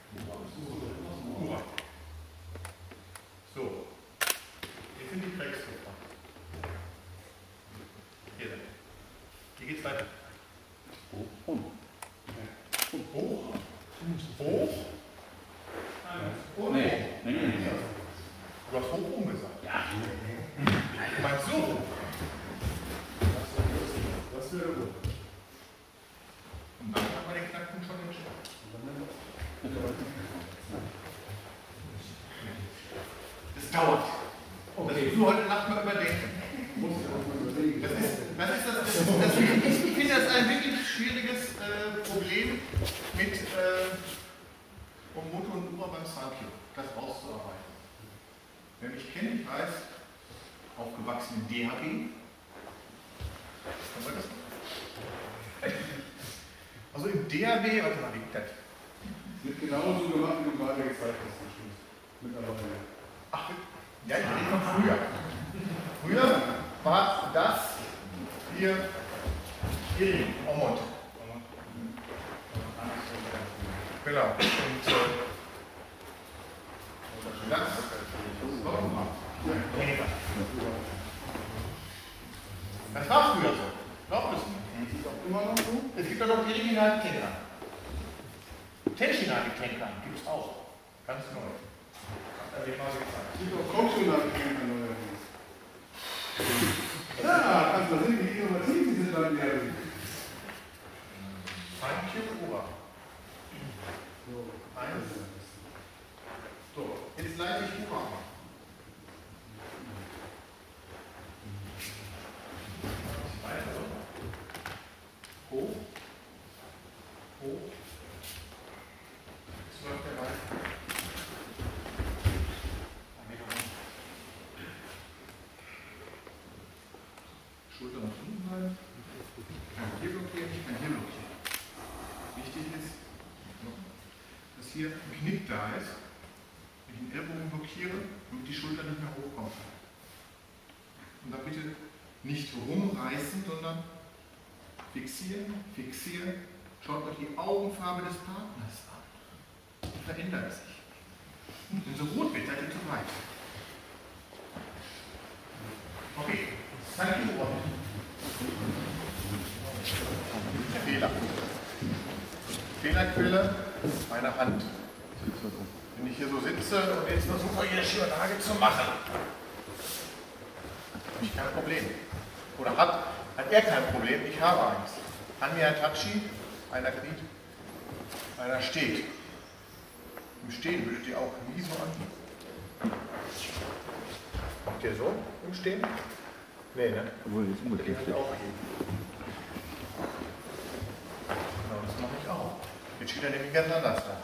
Ura. So, jetzt sind die Tracks gefragt. Hier, hier geht's weiter. Hoch. Hoch. Hoch. Hoch. Nee. Nee, nee, nee. Du hast hoch umgesagt. Ja. Du meinst so hoch. Das wäre gut. Und dann haben wir den Knackpunkt schon entschieden. Das dauert. Das musst du heute Nacht mal überdenken. Das ist, das ist das, das, ist, das ich, ich finde das ein wirklich schwieriges äh, Problem mit äh, um Motor und Uhr beim Sankyo, das auszuarbeiten. Wer mich kennt, weiß, aufgewachsen in D H G. Haben wir das? Also im D H B, warte mal, wie das? Wird genauso gemacht wie im Badex mittlerweile. Ach, ja, ich rede von früher. Früher war das hier Irling, Omont. Genau. Und äh, das Das war früher so. Glaubt es nicht. Ist auch immer noch so. Es gibt auch noch die originalen Kennern. Tensionale Kennern gibt es auch. Ganz neu. Das habe ich mal gezeigt. Es gibt auch Kochschulabkennern neuerdings. Ja, kannst du mal sehen, wie innovativ die sind beim Lernen. Feinkübel-Ober. Eins. So, jetzt leite ich Ober. Weiter. Hoch. Hoch. Jetzt läuft der weiter. Schulter nach unten bleiben. Ich kann hier blockieren, ich kann hier blockieren. Wichtig ist, dass hier ein Knick da ist. Wenn ich den Ellbogen blockiere, damit die Schulter nicht mehr hochkommt. Und da bitte nicht rumreißen, sondern fixieren, fixieren. Schaut euch die Augenfarbe des Partners an. Die verändert sich. Wenn so rot wird, seid ihr zu weit. Okay, zeig die Ober. Fehler. Fehlerquelle, meine Hand. Wenn ich hier so sitze und jetzt versuche, hier Shionage zu machen, habe ich kein Problem. Oder hat, hat er kein Problem, ich habe eins. Hanmi Hitachi, einer kniet, einer steht. Im Stehen würdet ihr auch nie so an. Macht ihr so im Stehen? Nee, ne? Obwohl, jetzt umgekehrt. Genau, das mache ich auch. Jetzt steht er nämlich ganz anders da.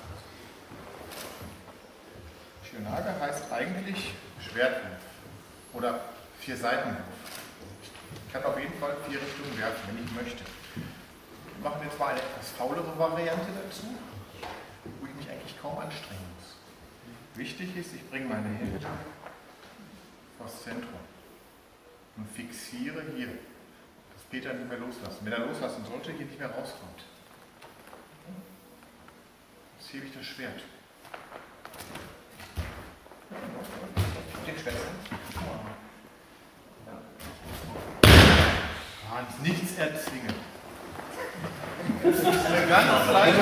Shionage heißt eigentlich Schwertwurf oder Vier-Seitenwurf. Ich kann auf jeden Fall vier Richtungen werfen, wenn ich möchte. Wir machen jetzt mal eine etwas faulere Variante dazu, wo ich mich eigentlich kaum anstrengen muss. Wichtig ist, ich bringe meine Hände vors Zentrum und fixiere hier, dass Peter nicht mehr loslassen. Wenn er loslassen sollte, hier nicht mehr rauskommt. Jetzt hebe ich das Schwert. Den Schwester. Kannst nichts erzwingen. Das ist eine ganz leichte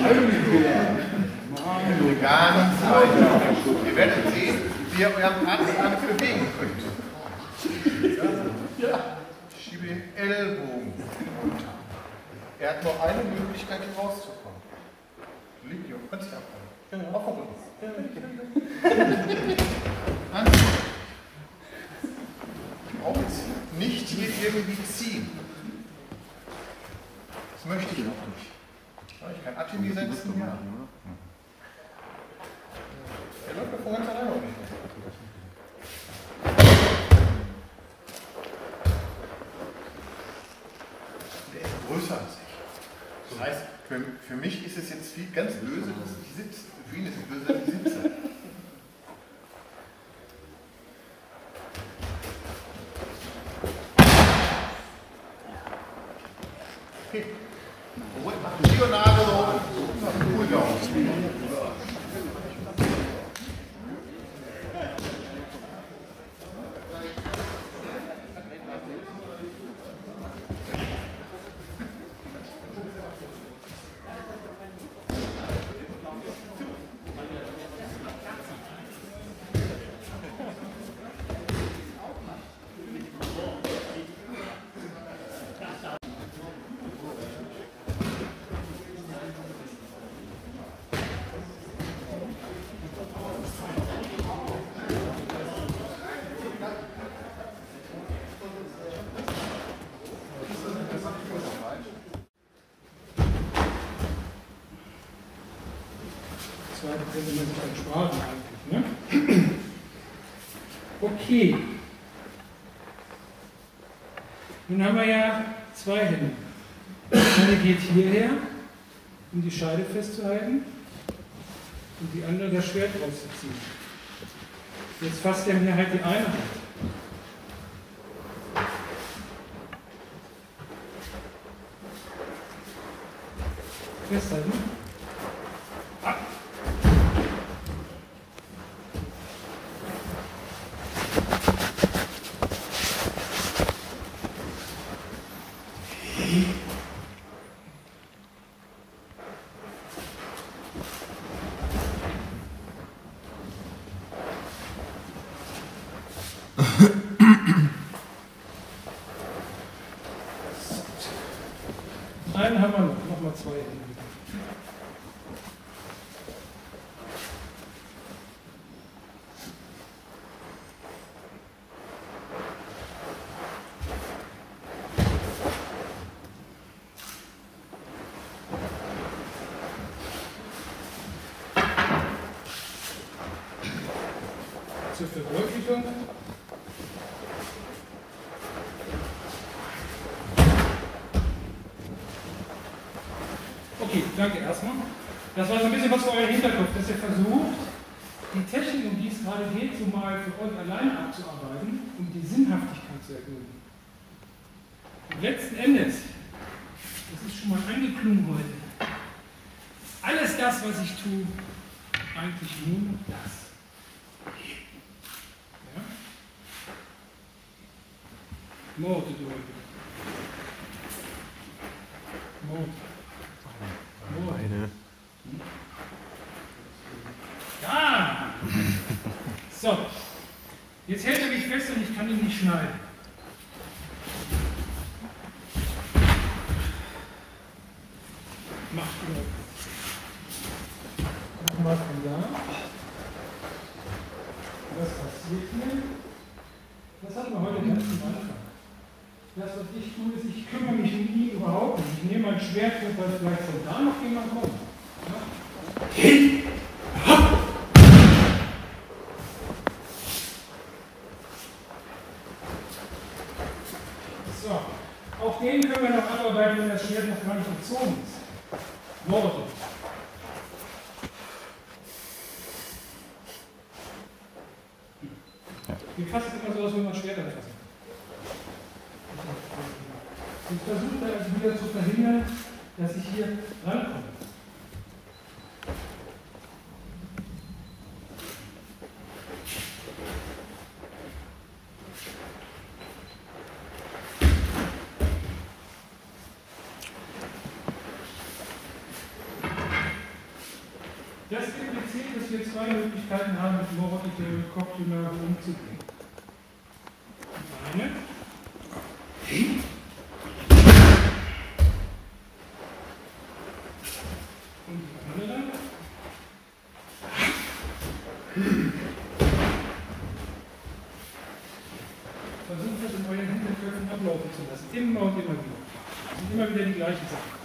Eine ganz leichte Ihr werdet sehen, wie ihr euren Partner bewegen könnt. Ja. Ich schiebe den Ellbogen runter. Er hat nur eine Möglichkeit, hier rauszukommen. Liegt hier, kannst du abkommen. Auf den Rücken. Ich brauche jetzt nicht hier irgendwie ziehen. Das möchte ich auch nicht. Ich kann Atemi setzen. Ja. Der läuft davon ganz alleine auch nicht mehr. Der ist größer als ich. Das heißt, für, für mich ist es jetzt viel ganz böse, dass ich sitze. Für ihn ist es böse, dass ich sitze. Okay. Shionage cool down. Das zweite könnte man sich dann sparen eigentlich. Ne? Okay. Nun haben wir ja zwei Hände. Eine geht hierher, um die Scheide festzuhalten, und die andere das Schwert rauszuziehen. Jetzt fasst er mir halt die eine Hand. Festhalten. Ab. Einen haben wir noch, nochmal zwei Hände. Zur Verdeutlichung. Okay, danke erstmal. Das war so ein bisschen was für euren Hinterkopf, dass ihr versucht, die Technik, um die es gerade geht, so mal für euch alleine abzuarbeiten, um die Sinnhaftigkeit zu erhöhen. Und letzten Endes, das ist schon mal angeklungen heute, alles das, was ich tue, eigentlich nur das. Ja? Morde du. Morde. Eine. Ja! So, jetzt hält er mich fest und ich kann ihn nicht schneiden. Macht genau. Nochmal von da. Was passiert hier? Das hatten wir heute ganz am Anfang. Das, was ich tue, ist, ich kümmere mich um ihn überhaupt nicht. Ich nehme mein Schwert, weil vielleicht von da noch jemand kommt. Ja? So, auch den können wir noch abarbeiten, wenn das Schwert noch gar nicht gezogen ist. Morde. Wir fassen immer so aus, wenn man Schwert anfassen. Ich versuche dann also wieder zu verhindern, dass ich hier rankomme. Das impliziert, dass wir zwei Möglichkeiten haben, mit Morde Kopfdynamo umzugehen. Eine. Und die andere. Versucht das in euren Hinterköpfen ablaufen zu lassen. Immer und immer wieder. Das sind immer wieder die gleichen Sachen.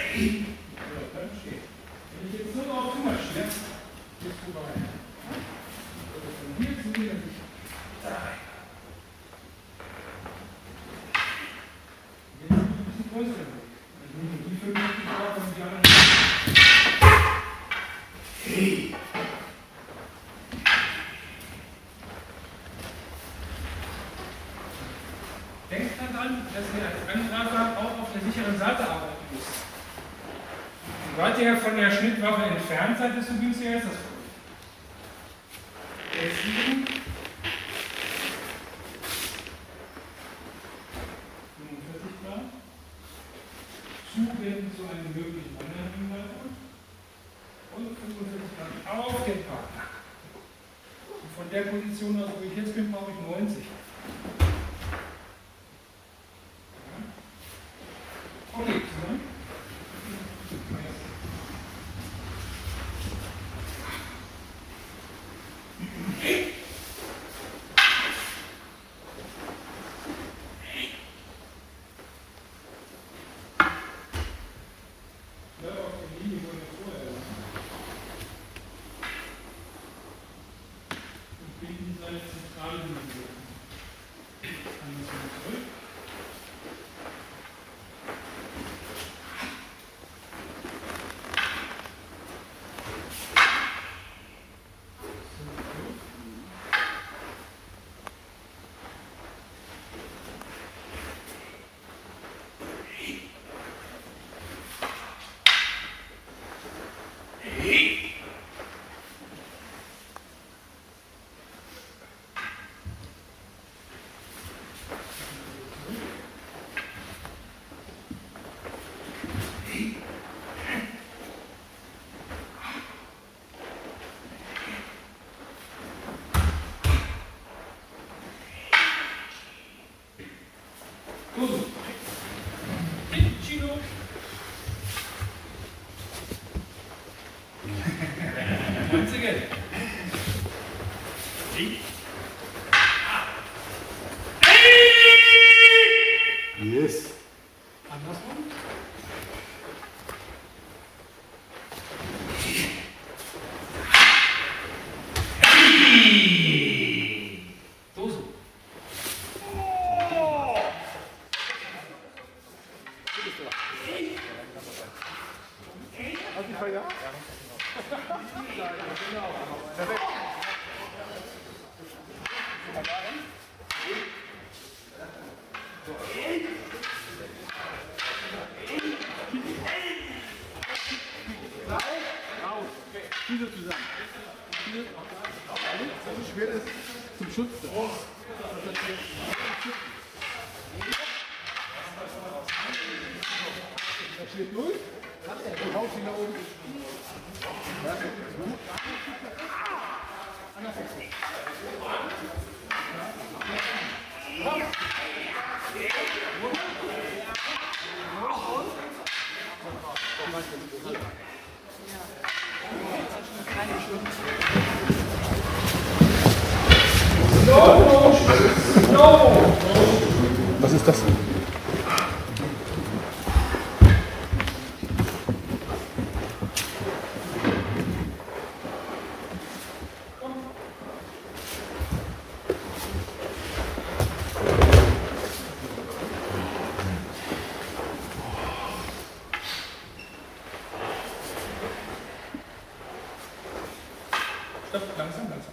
dann steht. Wenn ich jetzt so drauf zumarschiere, geht es vorbei. Also von hier zu hier, dann ich da rein. Jetzt ist es ein bisschen größer. Ich nehme die fünf Minuten drauf und die anderen. Hey! Denkt daran, dass ihr als Angreifer auch auf der sicheren Seite arbeiten müsst. Je weiter ihr von der Schnittwaffe entfernt seid, desto günstiger ist das für euch. Deswegen fünfundvierzig Grad zuwenden zu einem möglichen anderen Angreifer und fünfundvierzig Grad auf den Partner. Und von der Position aus, wo ich jetzt bin, brauche ich neunzig. Okay, zusammen. Ja, auf der Linie, wo wir vorher waren. Und bilden seine zentrale Linie. Dann müssen wir zurück. Once again. Yes. Andersrum. So, so. Hast du Feuer? Perfekt. Diese zusammen. Das Schwert ist zum Schutz. Das steht durch. Du haust ihn da oben. Ja, gut. Anders ist es. Was ist das? Stopp, langsam, langsam.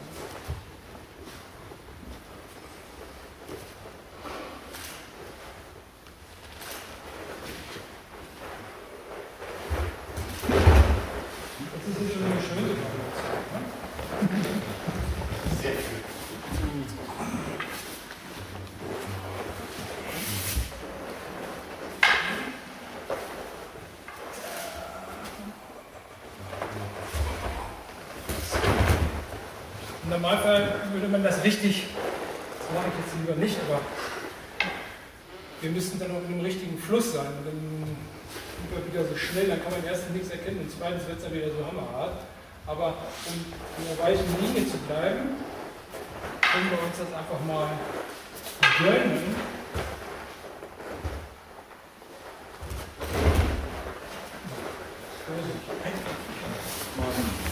Das ist jetzt schon eine schöne Variation. Sehr schön. Im Normalfall würde man das richtig, das mache ich jetzt lieber nicht, aber wir müssten dann auch in einem richtigen Fluss sein. Und dann sind wir wieder so schnell, dann kann man erstens nichts erkennen und zweitens wird es dann wieder so hammerhart. Aber um in der weichen Linie zu bleiben, können wir uns das einfach mal gönnen.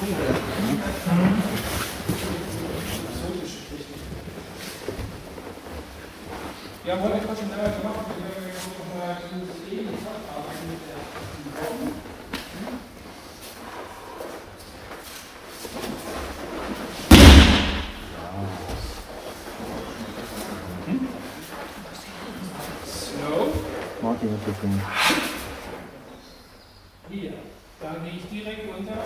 Ja, wollen wir trotzdem einmal gemacht, wenn wir nochmal dieses ewige Fahrtarbeiten mit der Wochen. Slow. Martin hat gefunden. Hier, da gehe ich direkt runter.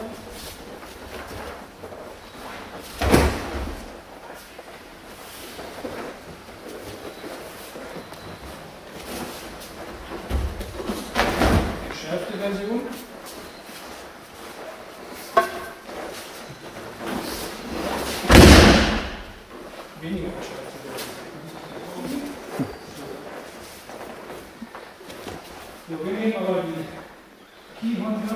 Geschärfte Version. Weniger geschärfte Version. So, wir nehmen aber die Keyhunter.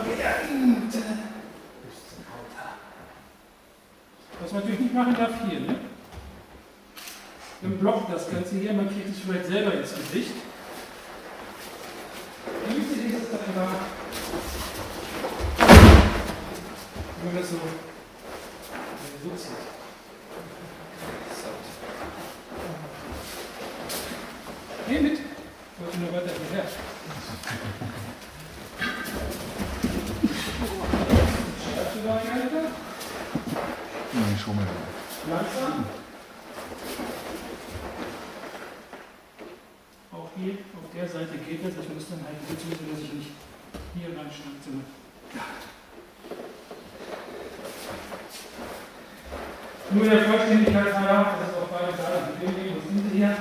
Was man natürlich nicht machen darf hier, ne? Dann blockt das Ganze hier, man kriegt es vielleicht selber ins Gesicht. Wie wichtig ist es dann immer, wenn man das so so zieht. Geh mit! Ich wollte nur weiter hierher. Schreibst du Variante? Nee, schon mal. Langsam. Auch hier, auf der Seite geht das. Ich muss dann halt beziehungsweise, dass ich nicht hier reinschneide, sondern da. Nur der Vollständigkeit halber, dass auf beide Seiten bequem. Was sind Sie hier?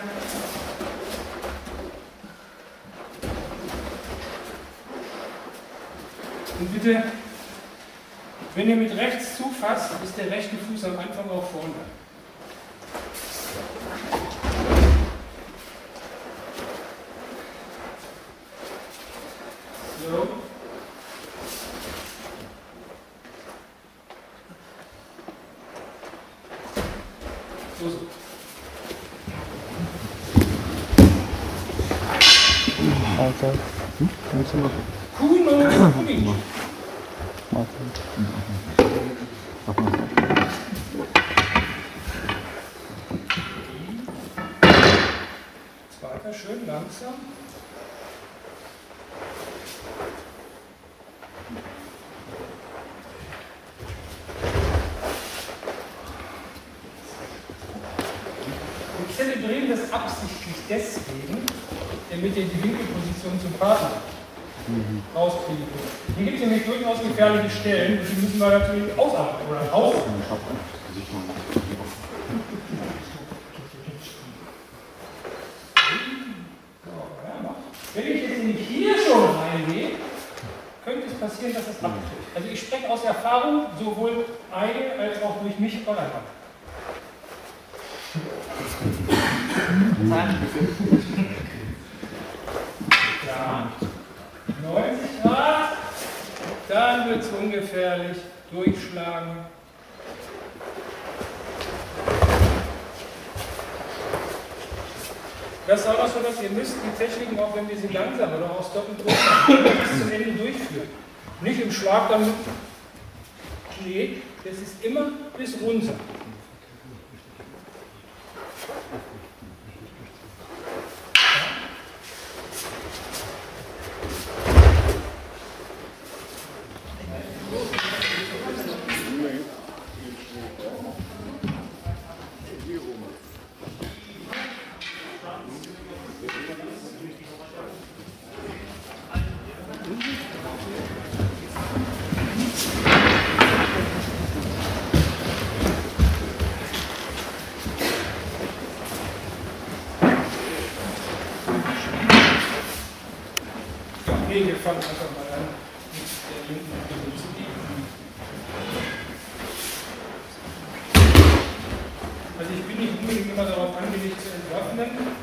Und bitte, wenn ihr mit rechts zufasst, ist der rechte Fuß am Anfang auch vorne. So. So, so. Alter. Hm? Willst du noch? Kuno Kuno. Martin. Zweiter, schön langsam. Wir zelebrieren das absichtlich deswegen, damit ihr die Winkelposition zum Partner rauskriegen könnt. Hier gibt es nämlich durchaus gefährliche Stellen und die müssen wir natürlich ausarbeiten oder raus. Wenn ich jetzt nämlich hier schon reingehe, könnte es passieren, dass es abbricht. Also ich spreche aus Erfahrung, sowohl eine als auch durch mich Donnermann. Ja. neunzig Grad, dann wird es ungefährlich, durchschlagen. Das ist auch noch so, dass ihr müsst die Techniken, auch wenn wir sie langsam oder auch stoppen drücken, bis zum Ende durchführen. Nicht im Schlag dann mit Knie, das ist immer bis runter. Wir fangen einfach mal an, mit der linken Hand zu geben. Also ich bin nicht unbedingt immer darauf angelegt zu entwaffnen.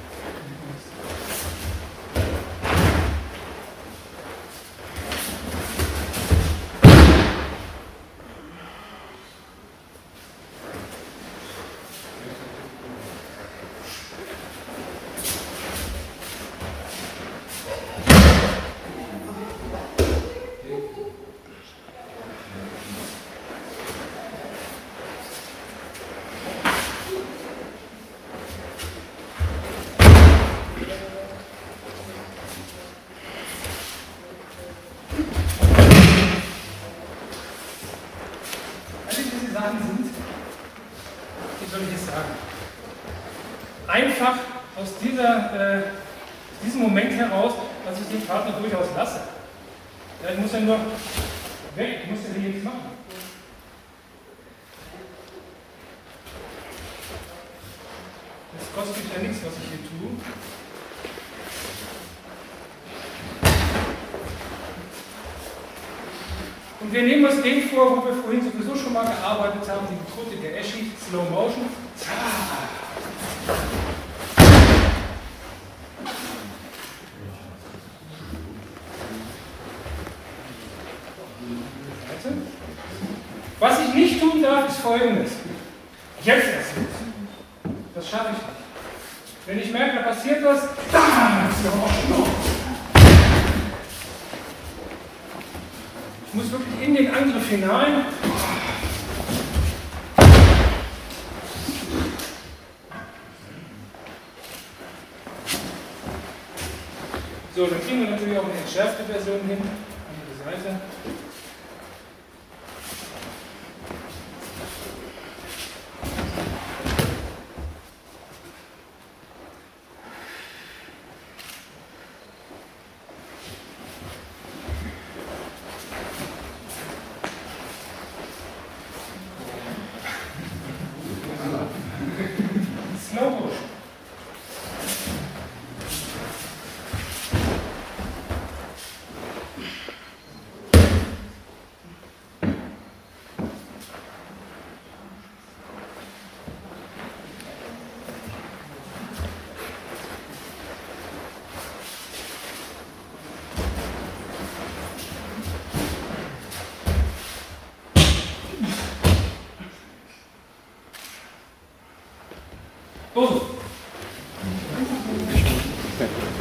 dran sind, wie soll ich es sagen, einfach aus dieser, äh, diesem Moment heraus, dass ich den Partner durchaus lasse. Ja, ich muss ja nur weg, ich muss ja hier nichts machen. Das kostet ja nichts, was ich hier tue. Und wir nehmen uns den vor, wo wir vorhin sowieso schon mal gearbeitet haben, die Methode der Eschi, Slow Motion. Was ich nicht tun darf, ist Folgendes. Jetzt erst. Das schaffe ich nicht. Wenn ich merke, da passiert was, ich muss wirklich in den Angriff hinein. So, dann kriegen wir natürlich auch eine entschärfte Version hin. Andere Seite. Dose.